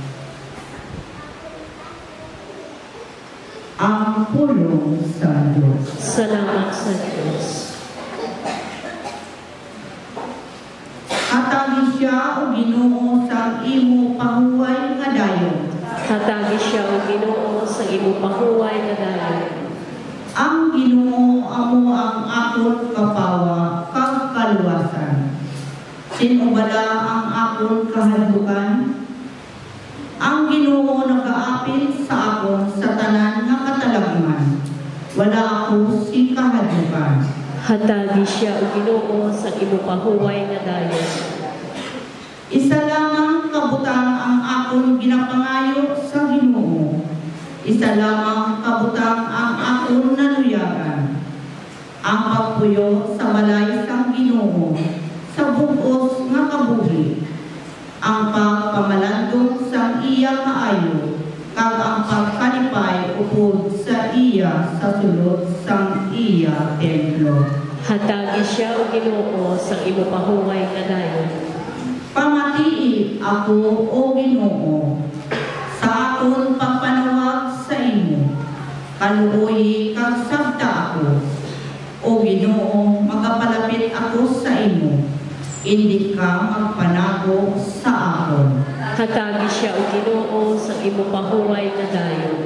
Ang pulong sa Diyos. Salamat sa Diyos. Hatagi siya o Ginoo sa imo pahuway nga dayon. Hatagi siya o Ginoo sa imo pahuway nga dayon. Ang Ginoo amo ang akon kapawa kag kaluwasan. Sino bala ang akon kahadlukan? Ang Ginoo nagaapil sa akon sa tanan nga katalagman. Wala ako si kahadlukan. Hatagi siya o Ginoo sa imo pahuway nga dayon. Isa lamang kabutang ang akon ginapangayo sa Ginoo. Isa lamang kabutang ang akon naluyagan. Ang pagpuyo sa balay sang Ginoo sa bugos nga kabuhi. Ang pagpamalandong sa iya kaayo, kag ang pagkalipay upod sa iya sa sulod sang iya templo. Hatagi siya o Ginoo sa imo pahuway nga dayon. Pamatii ako o Ginoo sa akon pagpanawag sa imo. Kaluoy kag sabta ako. O Ginoo, magapalapit ako sa imo. Hindi ka magpanago sa akon. Hatagi siya o Ginoo sa imo pahuway nga dayon.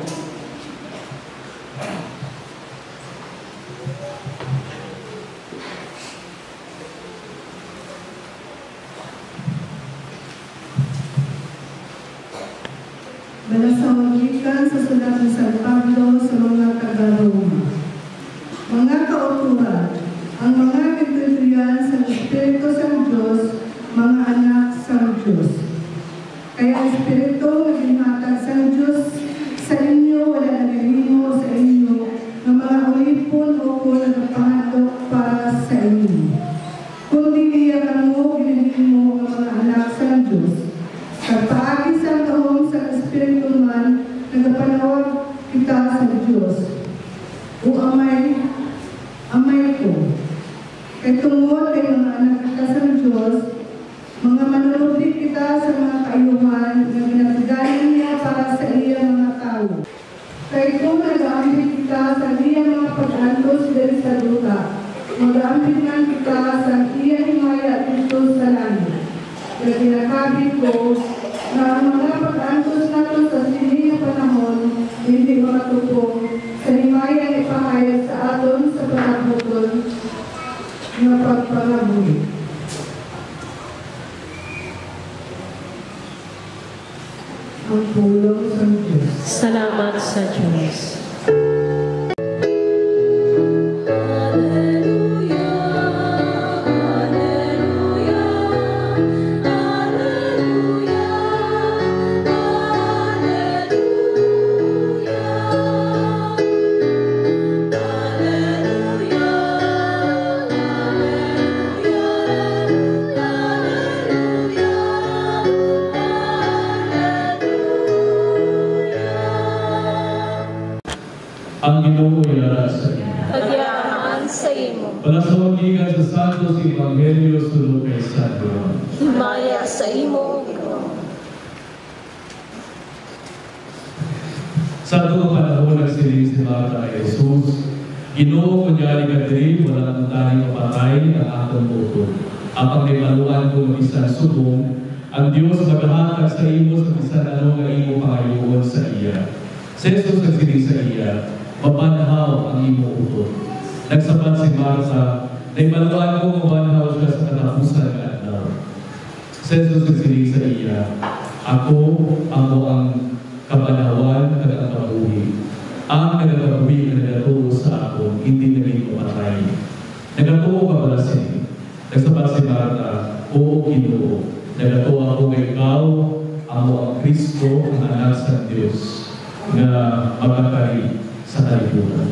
Balasawagikan sa sulat ni San Pablo sa mga taga-Roma. Mga kauturan, ang mga nagtutuyan sa Espiritu sa Diyos, mga anak sa Diyos. Kaya ang Espiritu naghinatag sa Diyos sa inyo, wala naglilimo sa inyo, ng mga ulipon o kung nagpahandok para sa inyo. Kundi iyakan mo, ginilimo ang mga anak sa Diyos. Kapag isang tahong sa Espiritu man, nagapanawag kita sa Diyos. O amay ko. Kay tungod kay mga anak kita sa Diyos, mga manunod kita sa mga kaayuhan na ginagaling niya para sa iya mga tao. Kay kung nag-aambit kita sa iya mga pag-antos din sa lupa, mag-aambit man kita sa iya himaya dito sa langit. Kaya pinakabit ko na ang mga pag-antos natin sa sili na panahon hindi makatupong sa himaya na ipahayag sa aton sa panahon na pagparabuhi. Ang pulong sa Diyos. Salamat sa Diyos. Ang Ginoo ay sa inyo. Pagyaman sa imo. Palasawagikan sa Santos Evangelio sulod kay San Juan. Himaya sa imo, Ginoo. Sa ito panahon nagsiling si Marta kay Jesus, Ginoo kunyari ka diri, wala nang taning mapatay ang atong buto. Apang ibaluan ko ng isang subong, ang Diyos maghahatag sa imo sa bisan ano nga imo pangayuon sa iya. Si Jesus nagsiling sa iya, mabanhaw ang imo utot. Nagsapat si Marta, na ibaluan ko mabanhaw siya sa katapusan ng adlaw. Si Jesus nagsiling sa iya, ako ang kabanhawan at ang kabuhi. Ang nagkabuhi na nagatuo sa ako, hindi naging papatay. Nagatuo ka pala siya. Nagsapat si Marta, oo Ginoo, nagatuo ako kay ikaw, ako ang Kristo, ang anak sa Diyos, na magkakari sa kalibutan.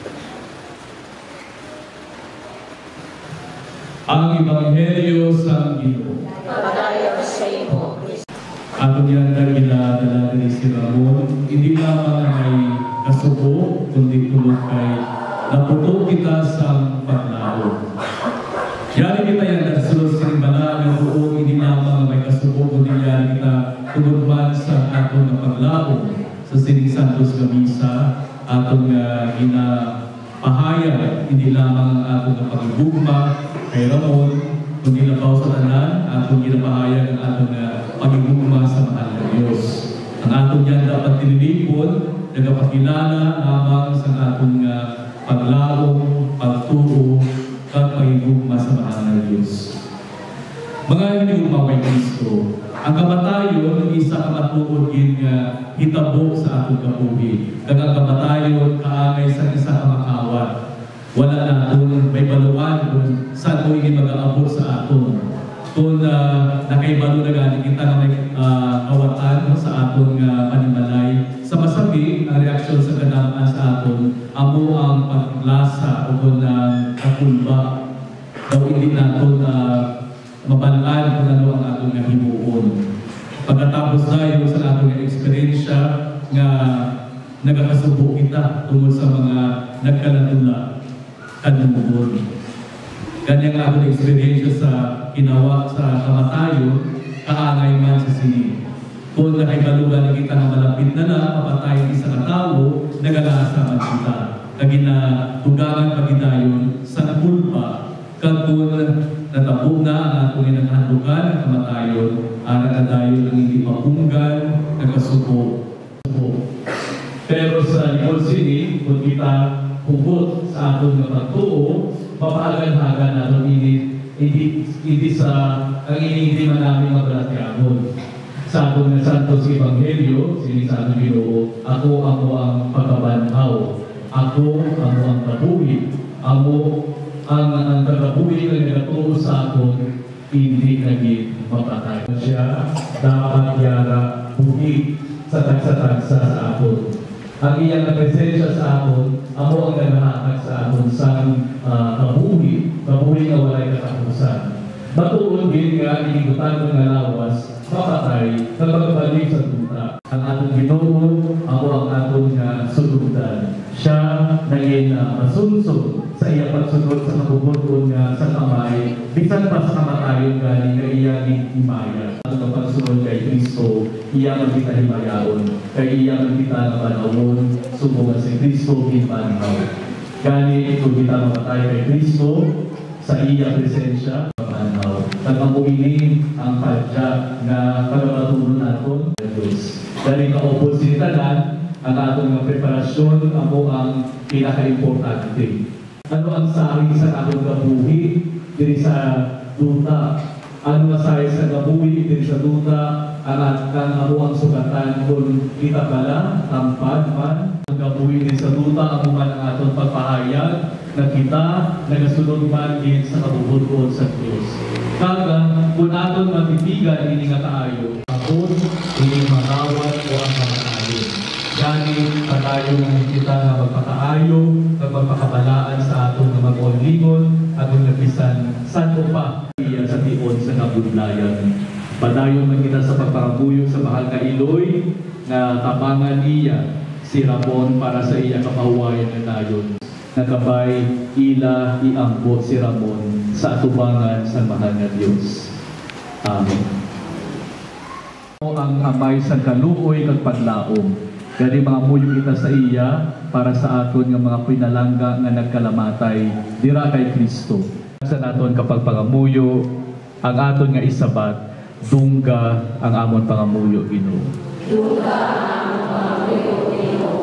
Ang Ebanghelyo sa Ginoo. Pagdayo sa imo, Kristo. Ato niyan na ginadala ni si Ramon, hindi lamang may kasubo, kundi tulog kay naputo kita sa paglao. Yari kita yan nagsulod sa imbala ng buo, hindi lamang may kasubo, kundi yari kita tulog man sa ato na paglao. Sa Sining Santos Gamisa, atong ginapahayag, hindi lamang ang atong pagigugma kay Ramon, kundi nabaw sa tanan, atong ginapahayag ang atong pagigugma sa mahal na Diyos. Ang atong yan dapat tinilipon, nagapakilala lamang sa atong paglaong, pagturo, at pagigugma sa mahal na Diyos. Mga hinigugma kay Kristo, ang kamatayon, isa ka matuod yun hitabo sa atong kabuhi. Ang kamatayon, kaangay sa isa ka makawat. Wala na kung may baluan kung saan ko hindi mag-aabot sa aton. Kung nakaibalo na gani kita na may kawatan sa atong panimalay. Sa masabi, ang reaksyon sa kanamaan sa aton, amo ang paglasa o kung kakulba. Daw hindi natin mabalaan kung ano ang atong himuon. Pagkatapos tayo sa atong eksperyensya nga nagakasubo kita tungkol sa mga nagkalatula. kanlubon. Ganyan nga ako na-experience sa ginawa sa kamatayon, kaangay man sa sini. Kung nakaibalugan na kita na malapit na mapatay isa ka tao, nagalasa man kita. Kagina tugangan pagidayon sa nakulpa, kag kung natapog na ang atong inanghandugan ng kamatayon, ang nakadayon ng hindi mapunggan, nagkasuko. Pero sa likod sini, kung kita hugot sa atong pagtuo, papahagan-hagan natin hindi sa ang hindi man namin mabalatyagon. Sa atong Santos Ebanghelyo, sinisabi Ginoo, ako ang pagkabanhaw, ako ang kabuhi, ako ang kagabuhi na nagatuo sa aton, hindi naging mapatay. Siya dapat yara buhi sa tagsa-tagsa sa aton. Ang iyang presensya sa aton, ako ang naghahatag sa aton sa kabuhi na walay katapusan. Matuon din nga inigutan ng lawas, mapatay, nagbalik sa duta. Ang atong Ginoo, ako ang atong sulutan. Siya naging masunsod sa iyang pagsunod sa kabubulon nga sa kamay, bisan pa sa kamatayon galing nga iyang himaya. Ang pagsunod kay Kristo, iyang ang kita himayaon, kay iyang ang kita na panahon, subukan si Kristo hinpanhaw. Gani ito kita mamatay kay Kristo, sa iyang presensya, panahon. Nagamuinin ang padya na pagkakatulong natin ng Diyos. Dahil kaupos sinitalan, ang atong preparasyon, ako ang pinaka-importante. Ano ang sari sa atong gabuhi diri sa duta? Ano ang sari sa gabuhi diri sa duta? Ang ako ang sugatan kung kita pala, tampad man. Ang gabuhi diri sa duta, ako man ang atong pagpahayag na kita nagasunod man din sa kabubuton sa Diyos. Kaga, kung aton matitigan ini nga kaayo, ako ini matawad o ang kamatayon. Gani, patayo ng kita na magpakaayo, na magpakabalaan sa aton na mag-onlingon, atong napisan, saan ko pa iya sa tiyon sa kabudlayan. Padayon man kita sa pagpakabuyog sa mahal ka Iloy, na tabangan iya si Ramon para sa iya kapahuwayan na tayon. Nagabay ila iangko si Ramon sa atubangan sa mahal na Diyos. Amen. Ang amay sa kaluoy kag paglaom. Kaya mga muyo kita sa iya para sa aton nga mga pinalangga nga nagkalamatay dira kay Kristo. Sa naton kapag pangamuyo, ang aton nga isabat, dungga ang amon pangamuyo Ginoo. Dungga ang amon pangamuyo Ginoo.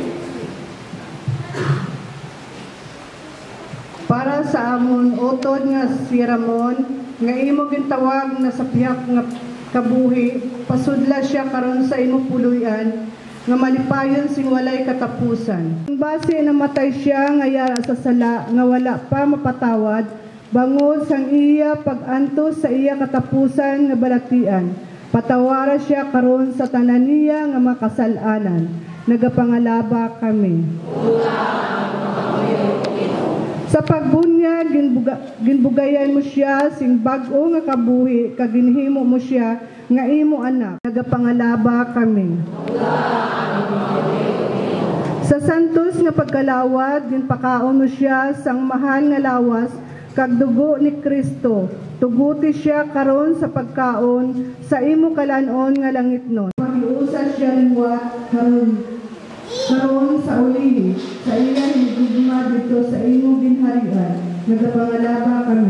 Para sa amon utod nga si Ramon, nga imo gintawag na sa pihak nga kabuhi, pasudla siya karon sa imo puluyan, nga malipayon sing walay katapusan. Base namatay siya nga yara sa sala, nga wala pa mapatawad, bangod sang iya pag-antos sa iya katapusan nga balatian. Patawara siya karon sa tanan niya nga makasalanan. Nagapangalaba kami. Sa pagbunyag, ginbugayan mo siya sing bag-o nga kabuhi, kaginhimo mo siya nga imo anak. Nagapangalaba kami. Sa santos nga pagkalawad, ginpakaon mo siya sang mahal nga lawas, kag dugo ni Kristo. Tuguti siya karon sa pagkaon sa imo kalanon nga langitnon. Makiusa siya liwat karon sa ulihi, sa iya higugma dito sa imo ginharian. Nagapangalaba kami.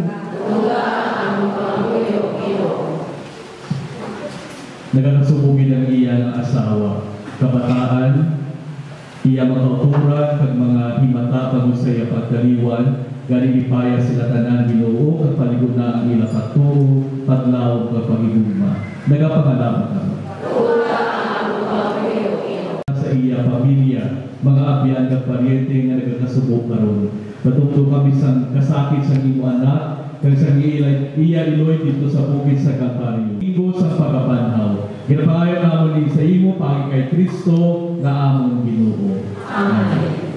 Nagkasubugin ang iya ng asawa, kabataan, iya makauturan kag mga himata pagusaya pagkaliwan, galing ipaya sila tanan Ginoo kag paligod na ang ila katuro, padlaw kag pagigugma. Nagapangalaba kami. Sa iya pamilya, mga abyan kag paryente nga nagkasubok karon. Patungtong kami sang kasakit sa imo anak, kag sa iya Iloy dito sa bukid sa Kalbaryo. Ingo sa pagabanhaw. Ginapangayon namon din sa imo pagi kay Kristo na among Ginoo. Amen.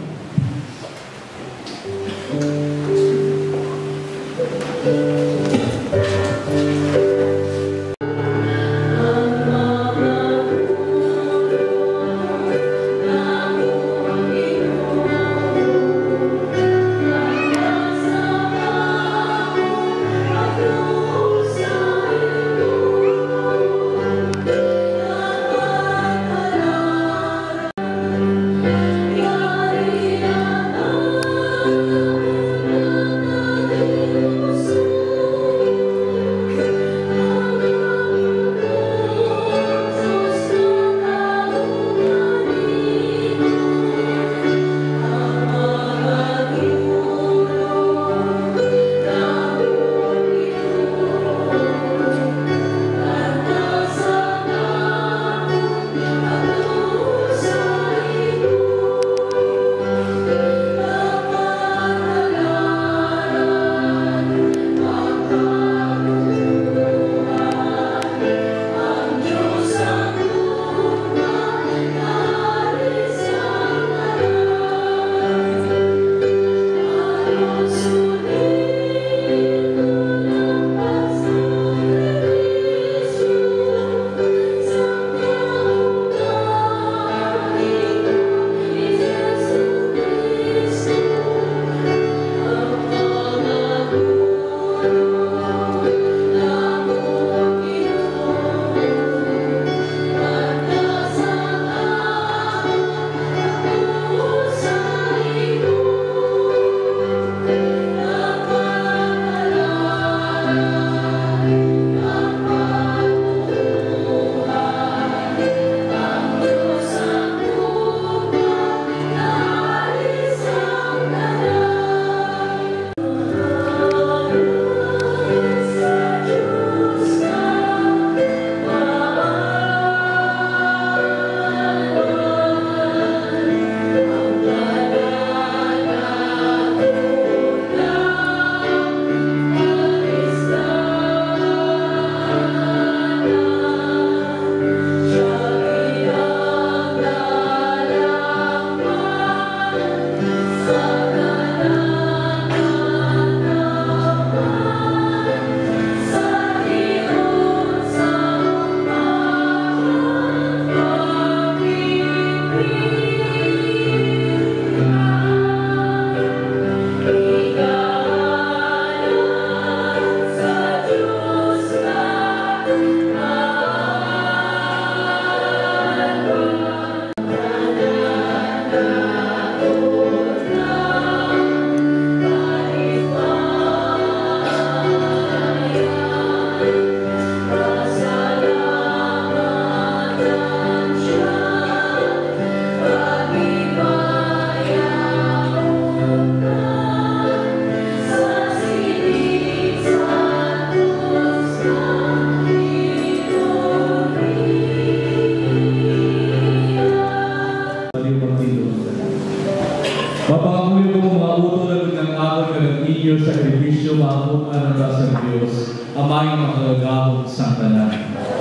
inyo sakripisyo maakuman ng sa Diyos, amay makagagahon sa tanan.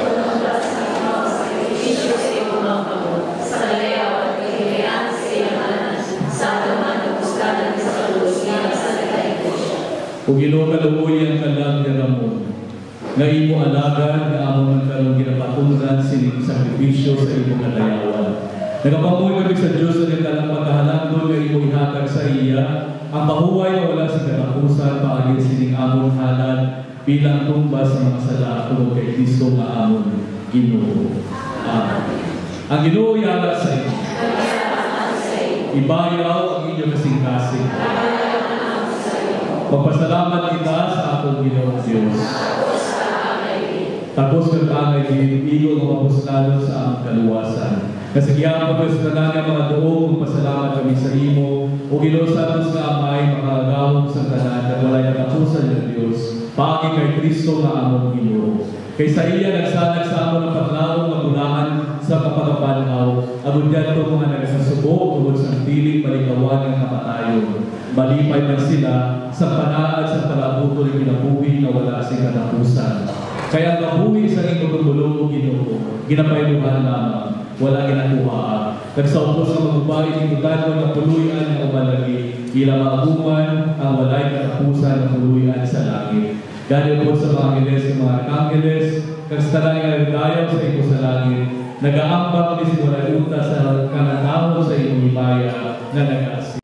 O Ginoo kaluoyan ka lang garamon, nga imo alagan nga amon ng karong ginapatungan sining sakripisyo sa imo kadayawan. Nagapamuhay kami sa Diyos na nagkalang pagkahalangdon nga imo ihatag sa iya, ang mahuway na wala sa katapusan paagin sining amon halad bilang tumba sa mga sala tungod kay Kristo nga amon Ginoo. Ang Ginoo yala sa iyo. Ibayaw ang inyong kasing-kasing. Magpasalamat kita sa atong Ginoong Diyos. Tapos ng angay igo ng aposlado sa ang kaluwasan. Kasi kaya pagkasalanan ng mga doong magpasalamat kami sa imo o Ginoo Santos na amay makagawog sa tanan na walay nakapusan ng Diyos paagi kay Kristo na among Ginoo. Kay sa iya nagsanag sa amon ng paglawong magulahan sa kapagapanaw, agud dito mga nagasusubo tungod sa piling balikawan ng kamatayon. Malipay man sila sa panaad sa palabuto ng kinabuhi na wala sing katapusan. Kaya kabuhi sa iyong tutulong o Ginoo, ginapayluhan lamang, wala ginakuha. Nagsaupos ng magubay, inutan mo ng puluyan ng umalagi, ilang maaguman ang walay katapusan ng puluyan sa langit. Dahil po sa mga angeles ng mga arkangeles, kagstaray nga nagdayaw sa ito sa langit, nag-aambang ni Simulayuta sa kanatao sa iyong ibaya na nag-aasya.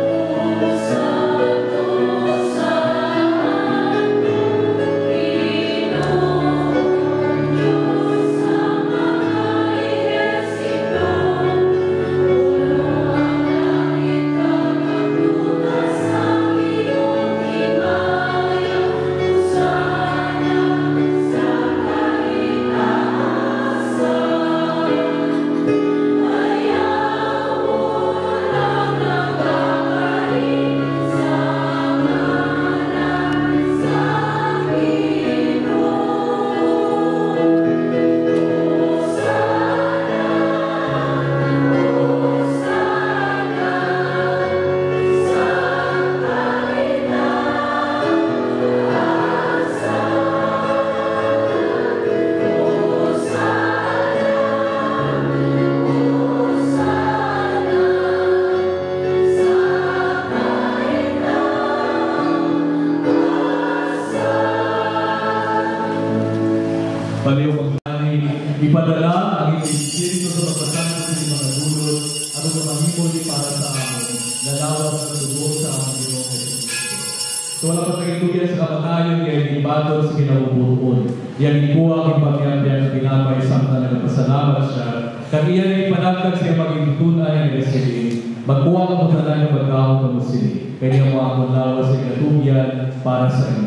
Ipadala ang Espiritu sa pagkasama sa mga gulod at ang mamimuli para sa amin, lalawag ng dugo sa aming Ginoo Jesucristo. So wala pa kagituyan sa kamatayon kaya ibatol sa kinaubuon. Yang ikuha ang ipagyabiyan sa pinapay samta na nagpasalamat siya. Kag iyan ay ipanagdag siya maging tunay ang resili. Magkuha ka mo na ng magkahong kamusili. Kaya mo ang lawas sa ikatubian para sa inyo.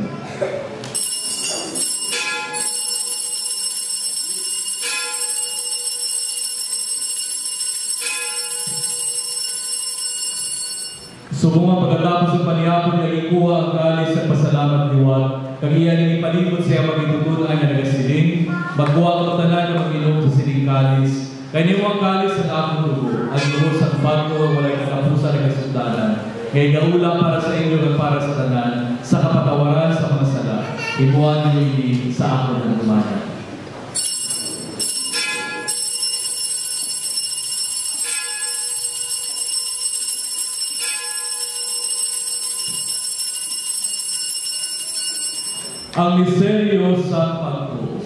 So kung pagkatapos ng paniyapon niya ikuha ang kalis at pasalamat niwa, kagiyan niya ipalibot siya magitutunan niya nagasiling, magkuha ang tanan ng mag-inom sa siling kalis. Kaya niyo ang kalis ang akong dugo, ang dugo sa bago walay katapusan ng kasundanan. Kaya gaula para sa inyo at para sa tanan, sa kapatawaran sa mga sala, ibuhan niyo ini sa akong ng umanan. Ang misteryo sa pagtuo.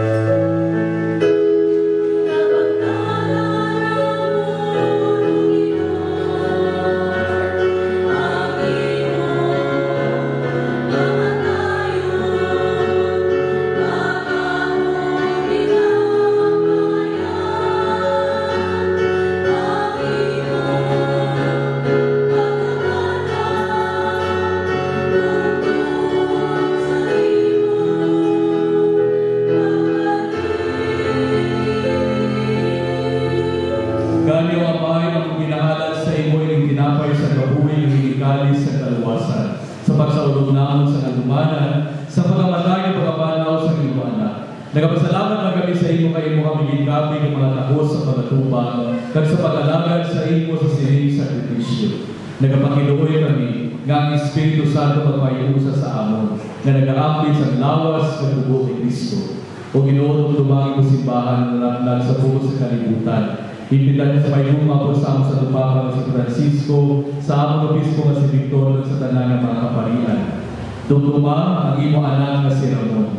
Nagpasalamat na kami sa imo kay imo kami gikapi ng mga takos sa pagatuba kag sa pag-alagad sa imo sa sining sakripisyo. Nagapakiluoy kami nga ang Espiritu Santo magmaiusa sa amon, nga nag-aapit sa lawas ng dugo ni Kristo. O Ginoo, tumangin mo simbahan na naglag sa buo sa kalibutan. Impitan sa may luma po sa amon sa Papa na si Francisco, sa amon obispo nga si Victor sa tanan ng mga kaparian. Dugtuma ang imo anak nga si Ramon.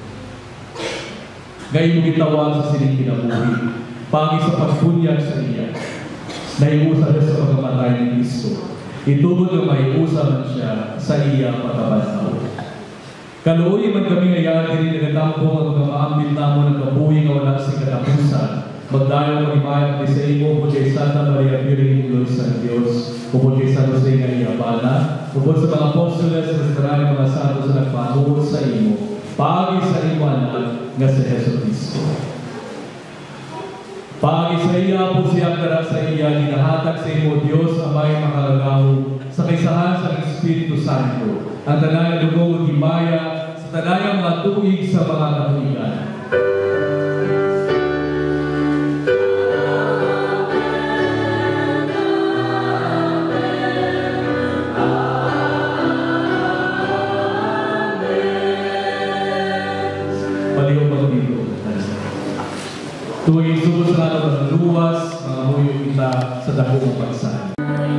Ngayon mo gitawag sa sining kinabuhi, pagi sa pagpunyag sa iya. Naiusa na sa pagkamatay ni Kristo. Itugod na maiusa man siya sa iya pagkabantaw. Kaluoy man kami ngayon diri nagatampo ang mga maambit namo ng kabuhi nga wala si katapusan. Magdayo mo imayag di sa imo po kay Santa Maria Virgen Diyos sa Diyos, upod kay San Jose nga iyabala, upod sa mga apostoles sa karami mga santos na nagpanuod sa imo, pagi sa imo anak nga si Jesu Cristo. Pagi sa iya po siya kara sa iya, ginahatag sa imo Diyos ang may makalagaw sa kaisahan sa Espiritu Santo, ang tanay lugong himaya sa tanayang mga tuig sa mga katuigan. Paliw pa dito. Tuwing subos na ng luwas, mga muyo kita sa dakong pagsan.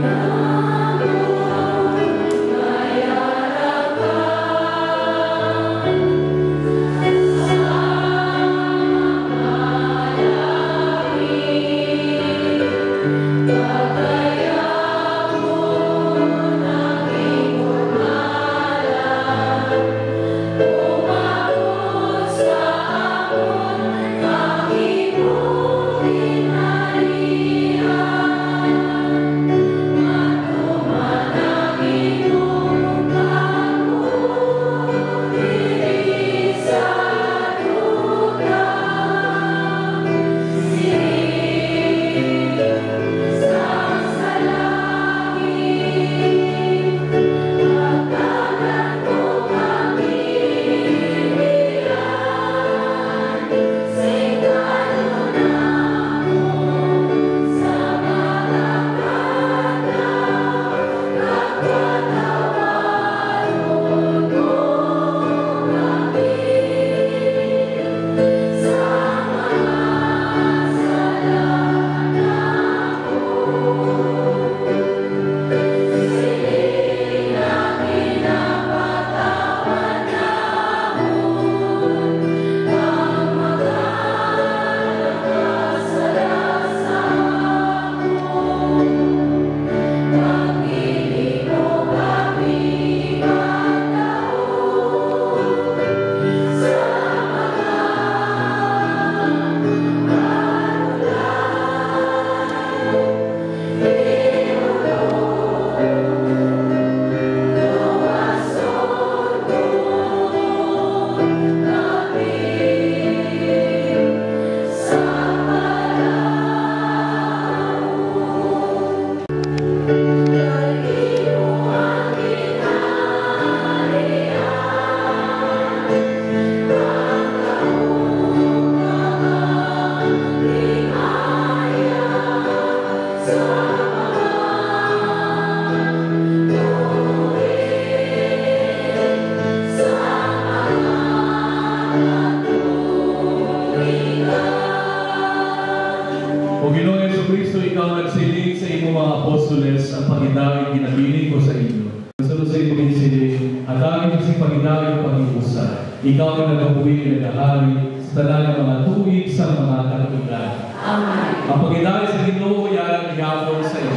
O Ginoong Jesucristo, ikaw nagsiling sa imo mga apostoles ang pagidangin ginabiling ko sa inyo. Kasunod sa imo ginsiling, at aking kasing pagidangin pag-iusa. Ikaw ang nagabuhi nagahari sa tanan ng mga tuig sa mga katuigan. Amen. Ang pagidangin sa Ginoo yan ihapon sa inyo.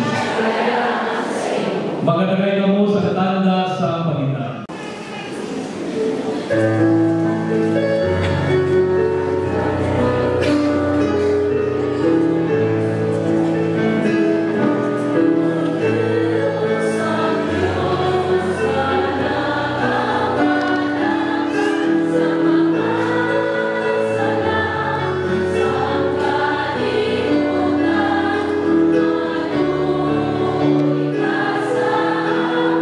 Magadagay na mo sa katanda sa pagidangin. Sa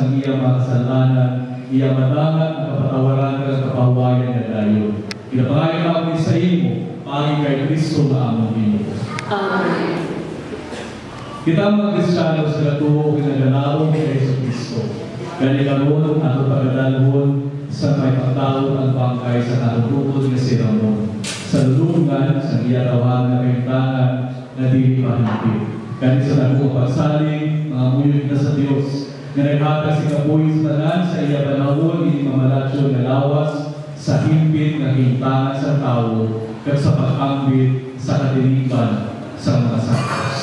ang iyang mga kasalanan, iyang madangat ang kapatawaran ng kapahawayan na dayon. Kinapangay kami sa imo, paging kay Kristo na among imo. Amen. Kita mga Kristiyano sa katuo kinaganarong kay Yesu Kristo. Kanilangon at pagdalahon sa may pagtawag ang bangkay sa natutupod na si Ramon. Sa lulungan, sa iyatawahan na kaintangan na di mahigit. Kani sa nagong pagsaling, mga muyod na sa Diyos, na naghatag si kapuy sa tanan sa iya panahon, hindi mamalatsyon na lawas, sa himpit na kaintangan sa tao, kat sa pag-ambit sa katinipan sa mga sakos.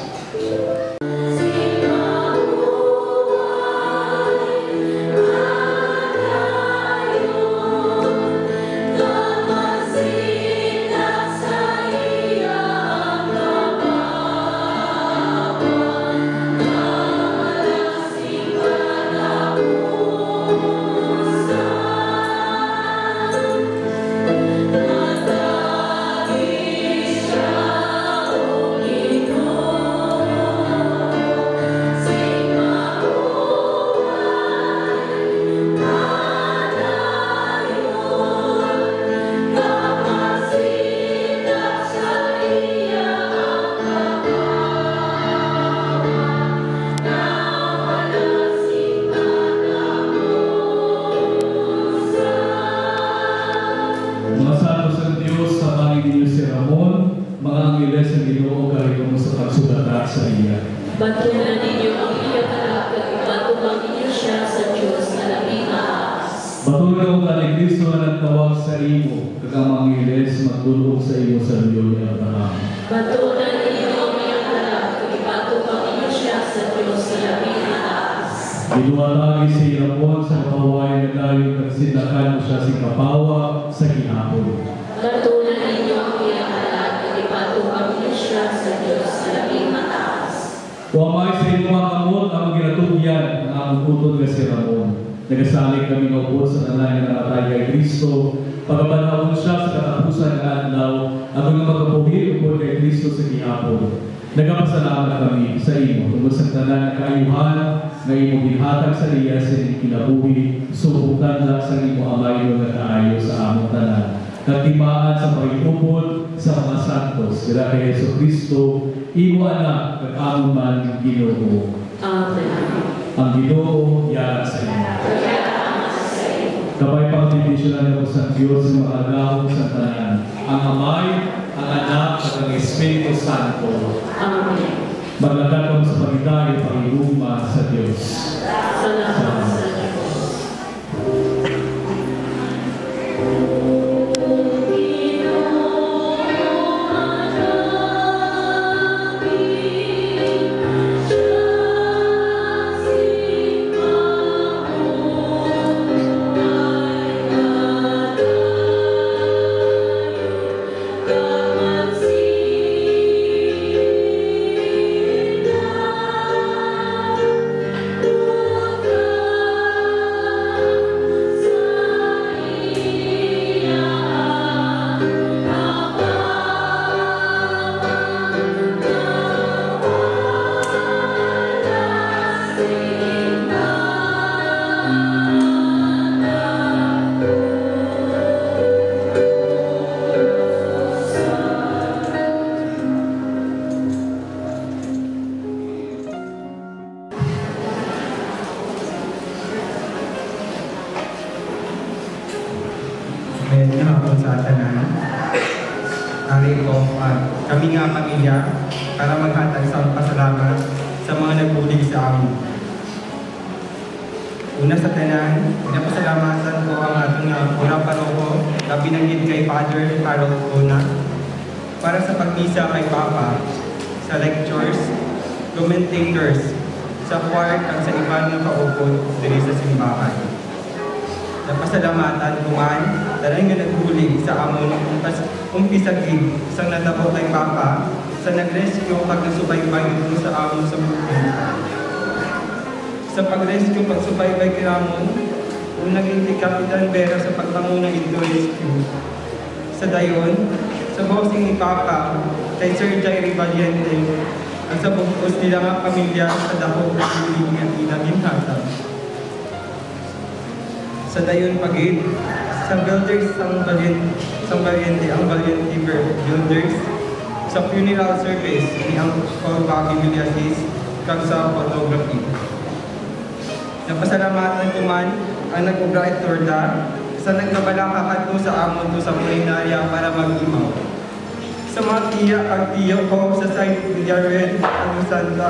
Batunan ninyo ang iyong anak at ibatubang ninyo siya sa Diyos na labing taas. Batunan ko kani Kristo na nagtawag sa imo, kagamang Iles magtulog sa imo sa Diyo ni Abraham. Batunan ninyo ang iyong anak at ibatubang ninyo siya sa Diyos na labing taas. Inuwalagi si Ramon sa kapawayan na dayon nagsindakan mo siya si kapawa sa gihapon. Batunan ninyo ang iyong anak at ibatubang ninyo siya sa Diyos na labing taas. Wamay sa inyo mga kamot ang ginatugyan ng among utod nga si Ramon. Nagasalig kami ng upod sa tanay na nakatay kay Kristo. Pagkabanawon siya sa katapusan ng adlaw, ang mga magkapuhi upod kay Kristo sa gihapon. Nagapasalamat kami sa imo tungkol sa tanan na kaayuhan na imo ginhatag sa iya sa kinabuhi, subukan lang sa imo amayo na kaayo sa among tanan. Nagtimaan sa pagitupod sa mga santos, dira kay Yesu Kristo, imo anak, kag-amon man Ginoo. Amen. Ang Ginoo yara sa inyo. Kabay pagtitisyonan ako sa Diyos ng mga agahon sa tanan, ang Amay, ang Anak, at ang Espiritu Santo. Amen. Maglagat kami sa pagdayo, pag-iuma sa Diyos. Salamat sa Diyos. Kami nga pamilya para maghatag sa pasalamat sa mga nagbulig sa amin. Una sa tanan, pinapasalamatan ko ang ating unang paroho na binanggit kay Father Harold Bona para sa pagmisa kay Papa, sa lectures, commentators, sa choir at sa iba ng kaupod diri sa simbahan. Napasalamatan ko man dahil nga nagbulig sa amon umpisagig isang natabo kay Papa sa nag-rescue pag nagsubaybay ito sa amon sa bukid. Sa pag-rescue, pagsubaybay kay Ramon, naging Kapitan Vera sa pagpanguna ito rescue. Sa dayon, sa bossing ni Papa, kay Sir Jairi Valiente, ang sa bukos nila nga pamilya sa dahog ng bulig nga ginhatag. sa Dayon Pagid, sa Builders Sang Valiente, ang Valiente Builders, sa funeral service ni ang Paul Baki Villasis, kag sa photography. Napasalamatan ko man ang nag-ubra torda sa nagkabalaka kadto sa amon to sa kulinarya para mag-imaw. Sa mga tiya at tiyo ko sa site ni Jared Ano Santa,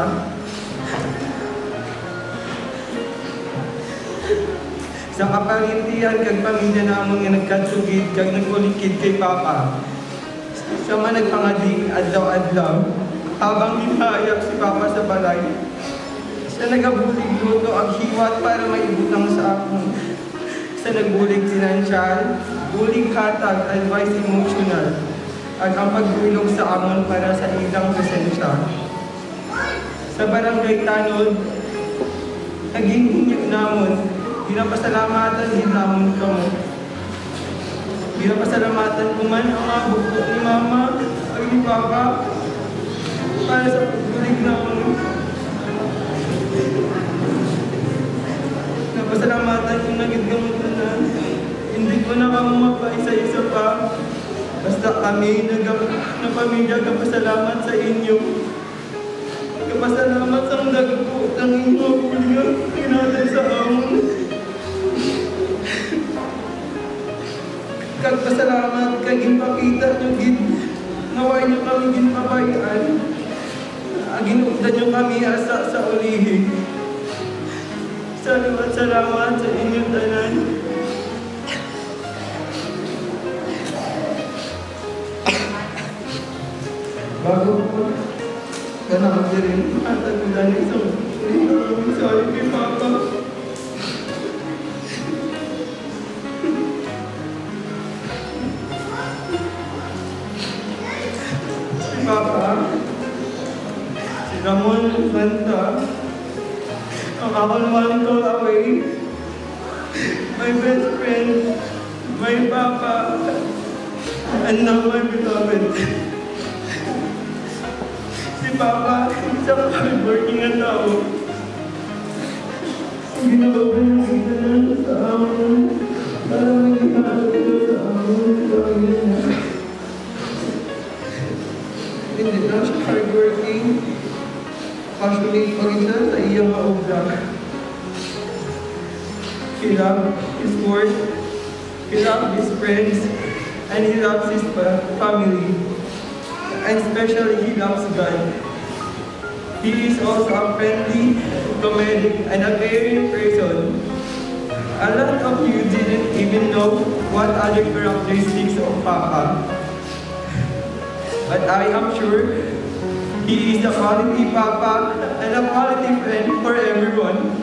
sa kaparintihan kag pamilya namon nga nagkatsugid kag nagkulikid kay Papa. Sa mga nagpangadi adlaw-adlaw habang hinahayag si Papa sa balay. Sa nagabulig luto ang hiwat para maibutang sa akon. Sa nagbulig financial, bulig hatag, advice emotional, at ang pagdulog sa amon para sa ilang presensya. Sa barangay Tanod, naging namon, ginapasalamatan din namon kamo. Ginapasalamatan ko man ang mga bukto ni Mama at ni Papa para sa pagbulig namon. Napasalamatan kong nagitgamot na hindi ko na kamo mapaisa-isa pa. Basta kami na pamilya kapasalamat sa inyo. Kapasalamat sa nagpo ng inyo kuligan kinatay sa amon. Kapasalamat kag ipakita nyo gid naway nyo kami ginpabayaan. Ginugdan nyo kami asa sa ulihi. Salamat sa inyong tanan. Bago po ganang din at ang dali sa sorry kay Papa. Si Papa, si Ramon Santa, ang akong one call away, my best friend, my Papa, and now my beloved. Si Papa, isang hardworking na tao. Ginawa niya sa amon para magiging sa amon sa niya. Hindi lang siya hardworking. Actually, pag-isa sa iyang maubra. He loved his work, he loved his friends, and he loves his family. And especially, he loves God. He is also a friendly, comedic, and a caring person. A lot of you didn't even know what other characteristics of Papa. But I am sure he is a quality Papa and a quality friend for everyone.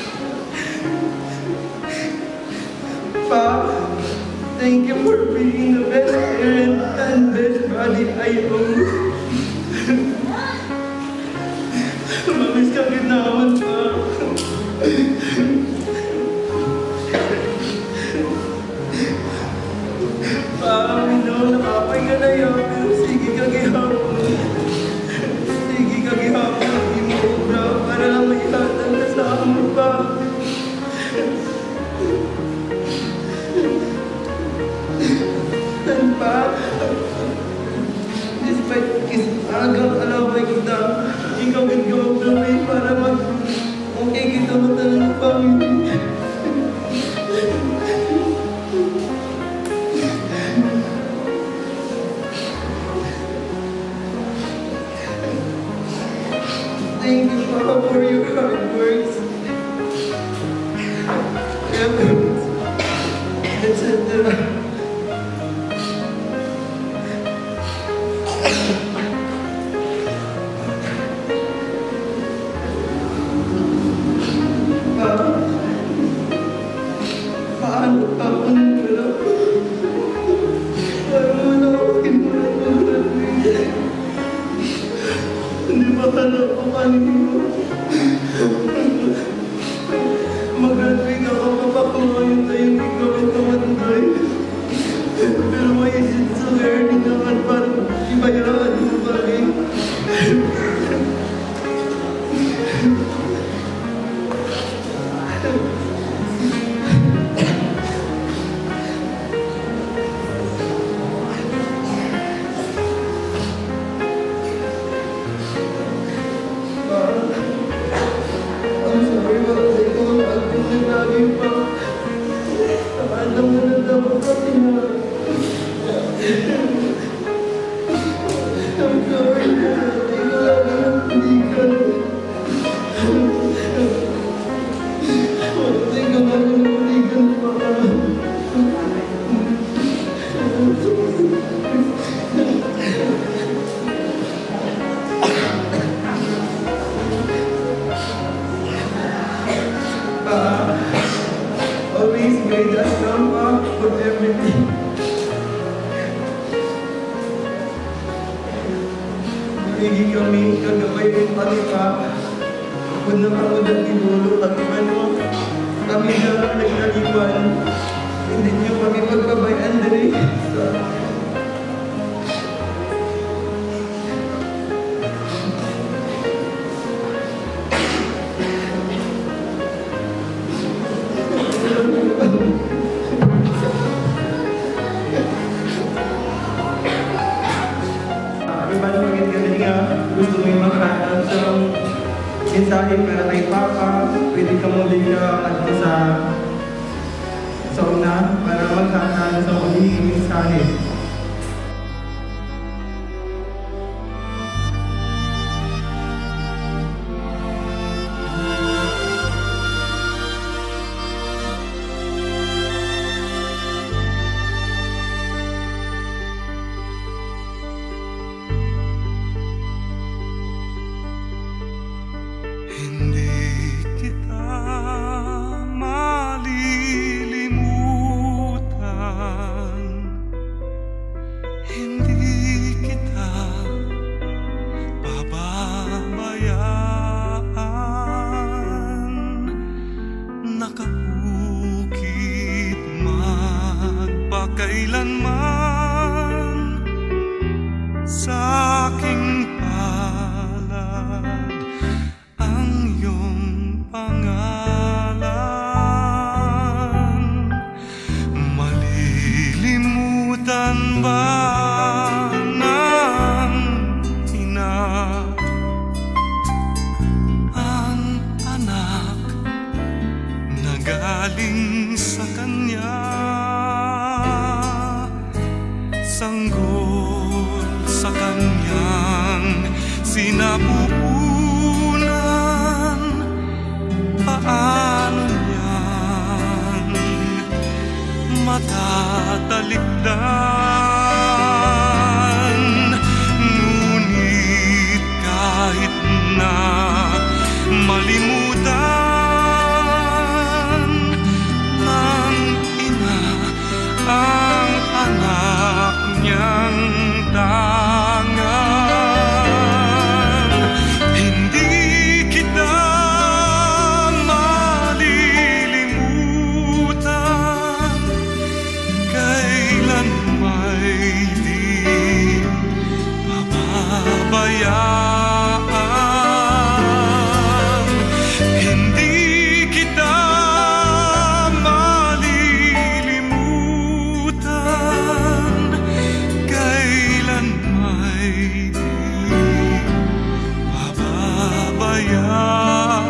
Pa, thank you for being the best parent and best buddy I own. Mamiss ka ginawan pa. Pa, Mino, nakapay ka na yun. Sige ka gihapon. Sige ka gihapon. Hindi mo ubra para lang maihatag ka sa amon pa. And pa, despite agang alaway kita, ikaw gawin para okay kita matalan ng family. Thank you, Papa, for your hard works, efforts, etc. Mag-graduate ako kapag kumain tayo ng gawin kamanday. Pero may isip sa learning naman para ibayaran yung balik. kami pa. Pagod na pagod ang tinulo kami ano. Kami na naglaliguan. Hindi niyo kami pagkabayan dali. Gusto mo yung magkaroon sa mensahe para kay Papa, pwede ka mo din sa una para magkaroon sa muling mensahe. Nakabukid magpakailanman sa aking palad ang iyong pangalan. Malilimutan ba ng ina ang anak na galing sa kanya? Sanggol sa kanyang sinapupunan, paano niyan matatalikdan? Ngunit kahit na malimutan ng ina ang anak niyang tangan, hindi kita malilimutan. Kailan may di pababayaan, hindi kita malilimutan. Kailan may di pababayaan.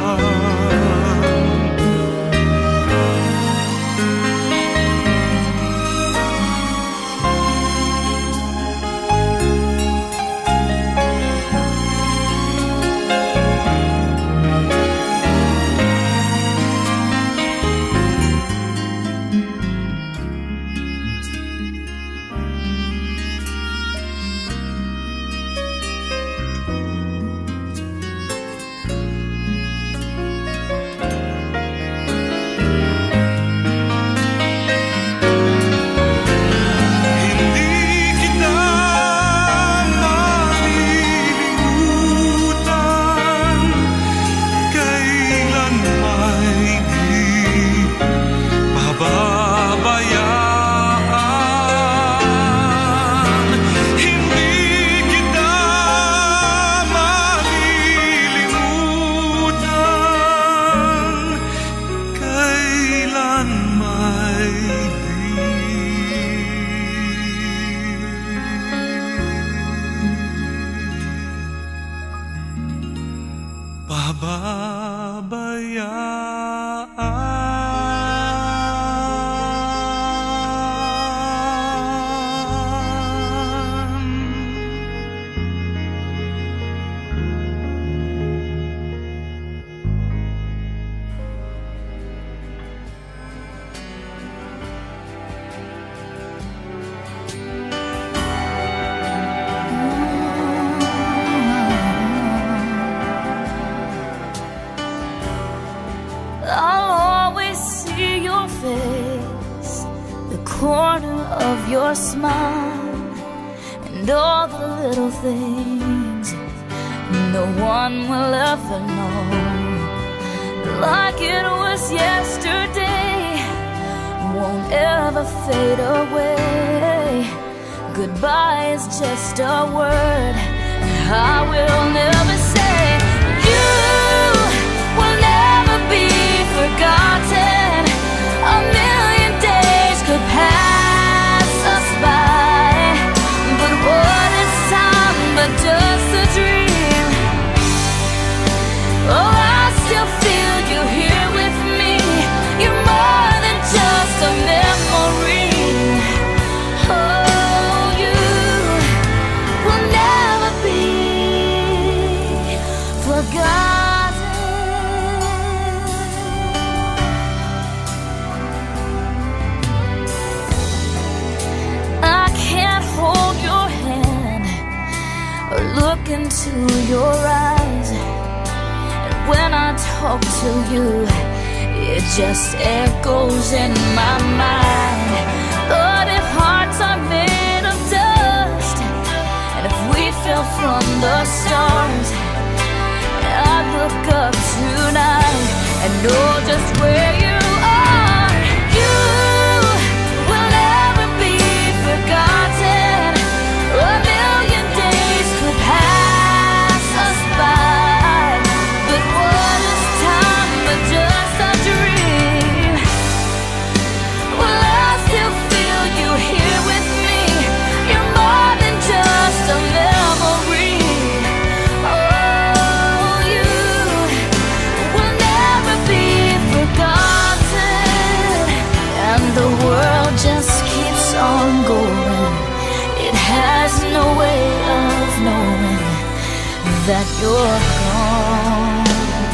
corner of your smile and all the little things no one will ever know. Like it was yesterday, won't ever fade away. Goodbye is just a word I will never say. You will never be forgotten. A million days could pass us by, but what is time but just a dream? Oh, I still feel you here with me. You're more than just a memory. Oh, you will never be forgotten. I can't hold your hand or look into your eyes, and when I talk to you, it just echoes in my mind. But if hearts are made of dust, and if we fell from the stars, I look up tonight and know just where you are. You will never be forgotten. A million days could pass us by, but what is time but just a dream? Well, I still feel you here with me. You're more than just a memory. Oh, you will never be forgotten. And the world just keeps on going. It has no way of knowing that you're gone.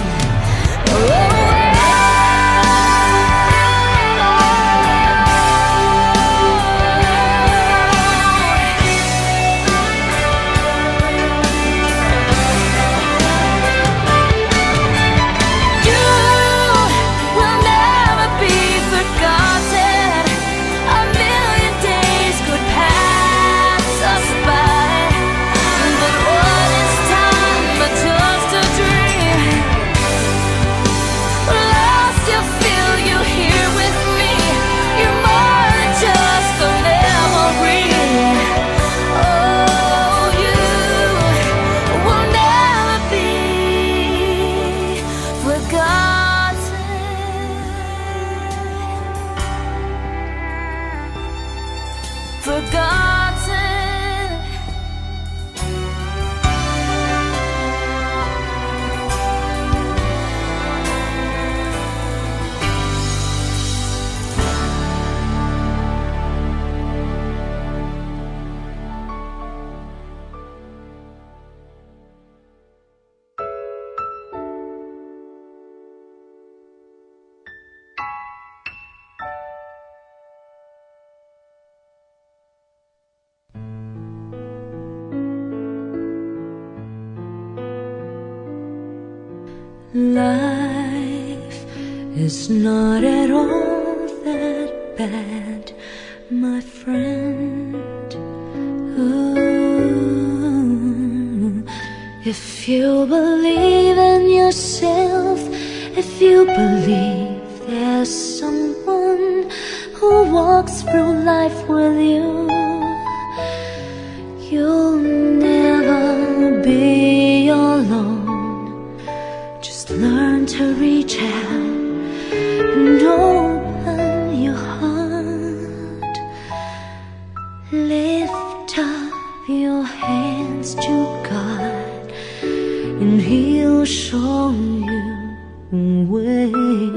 Forgotten. Life is not at all that bad, my friend. Ooh. If you believe in yourself, if you believe there's someone who walks through life with you, you'll never be alone. Learn to reach out and open your heart. Lift up your hands to God, and He'll show you the way.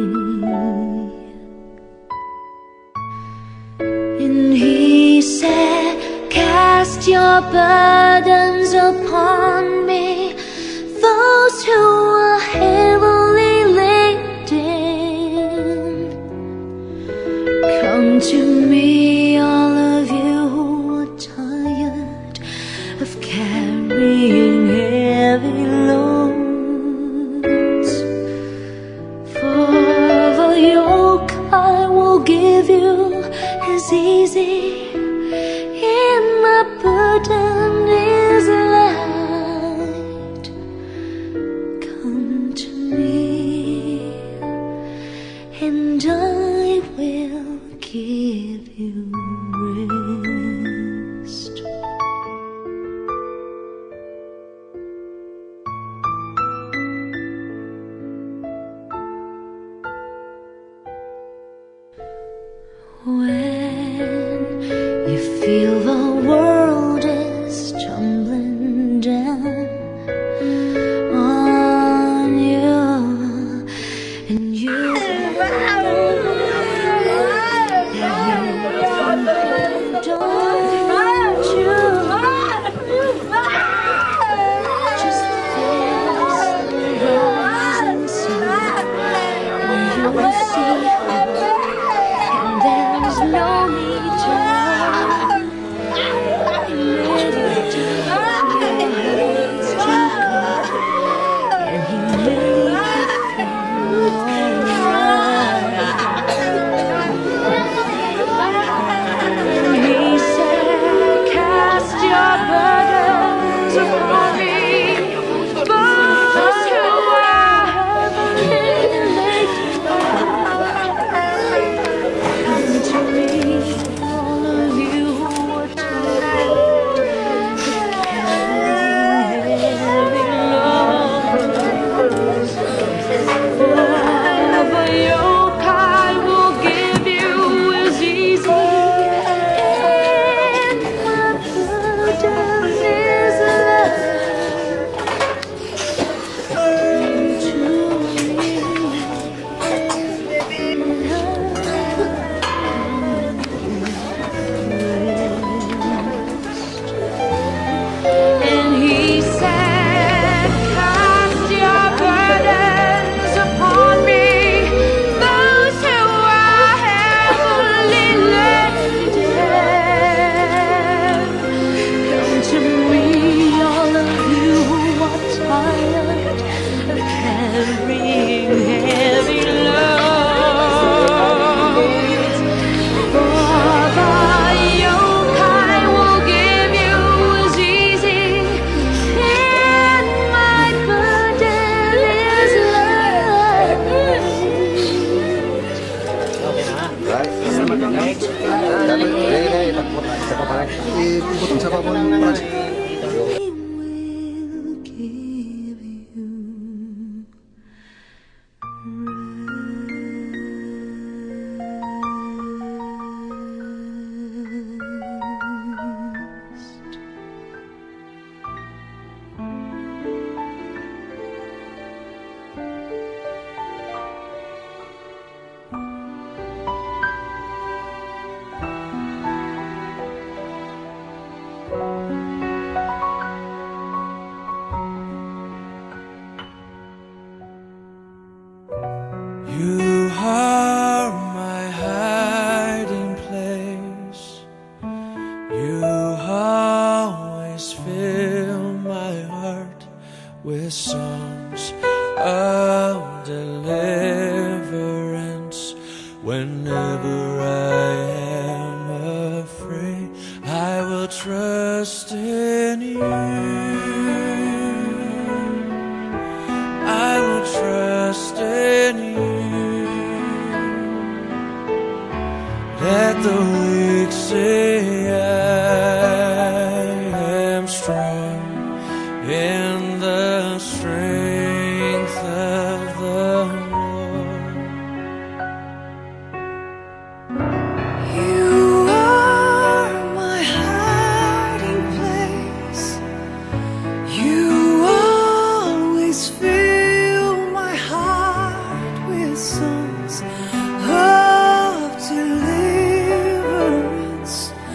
And He said, cast your burdens upon me, those who are heavily laden. Come to me, all of you who are tired of carrying heavy loads. For the yoke I will give you is easy, and my burden is light. When you feel the world is tumbling down on you, and you don't you just face the rising sun, and you will see there's no need to run. Let it do it's to God, and He made everything alright. He said, cast your burdens upon me, those who are heavily laden. Come to me, all of you who are tired, carrying heavy loads. For the yoke I will give you is easy, and my burden is light. Come to me. And He said, cast your burdens upon me, those who are heavily laden. Come to me, all of you who are tired of carrying heavy loads. For the yoke I will give you is easy, and my burden is light. Will give you rest. You are my hiding place. You always fill my heart with songs of deliverance. Whenever I am afraid, I will trust in you. I will trust in you. Let the weak say I am strong in the strength of the Lord. You are my hiding place. You always fill my heart with songs of deliverance.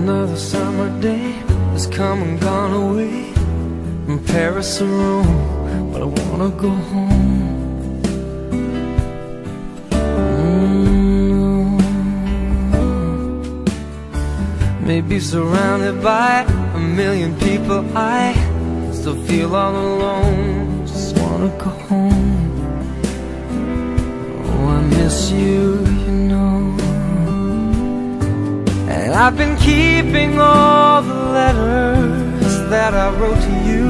Another summer day has come and gone away, from Paris or Rome, but I wanna go home. Maybe surrounded by a million people, I still feel all alone. Just wanna go home. Oh, I miss you, you know. And I've been keeping all the letters that I wrote to you,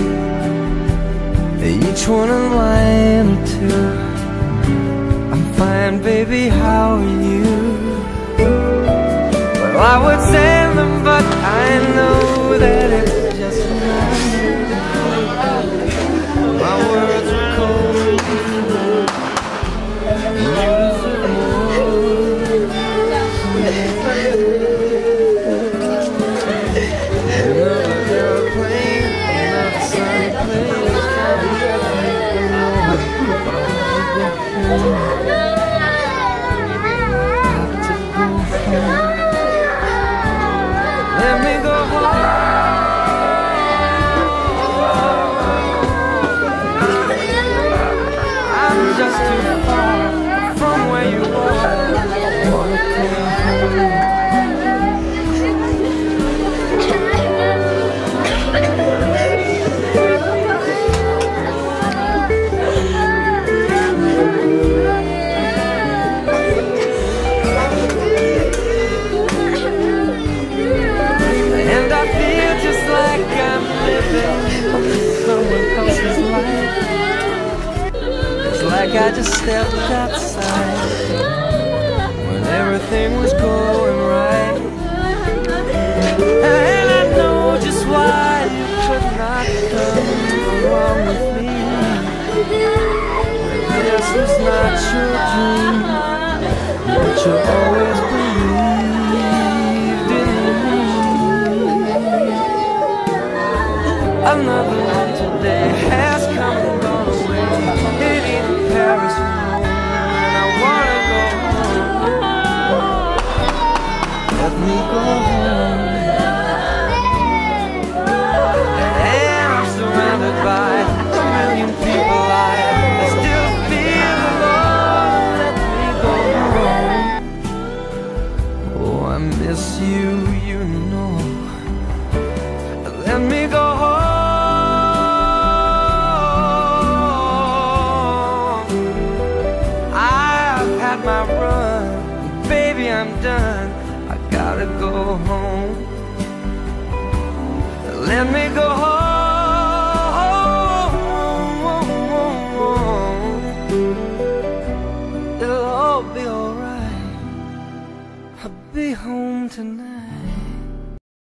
each one a line or two. I'm fine, baby, how are you? Well, I would send them, but I know that it's just not. My words are cold. You deserve more. Another airplane, another sunny place. Let me go home. I'm just too far from where you are. Wanna come home. And I feel just like I'm living someone else's life. It's like I just stepped outside when everything was going right. And I know just why you could not come along with me. This was not your dream, but you always believed in me. Another one today has come and gone away. It ain't Paris or Rome, and I wanna go home. Let me go home. And I'm surrounded by a million people. I still feel alone. Let me go home. Oh, I miss you, you know. Let me go home. My run, baby, I'm done. I gotta go home. Let me go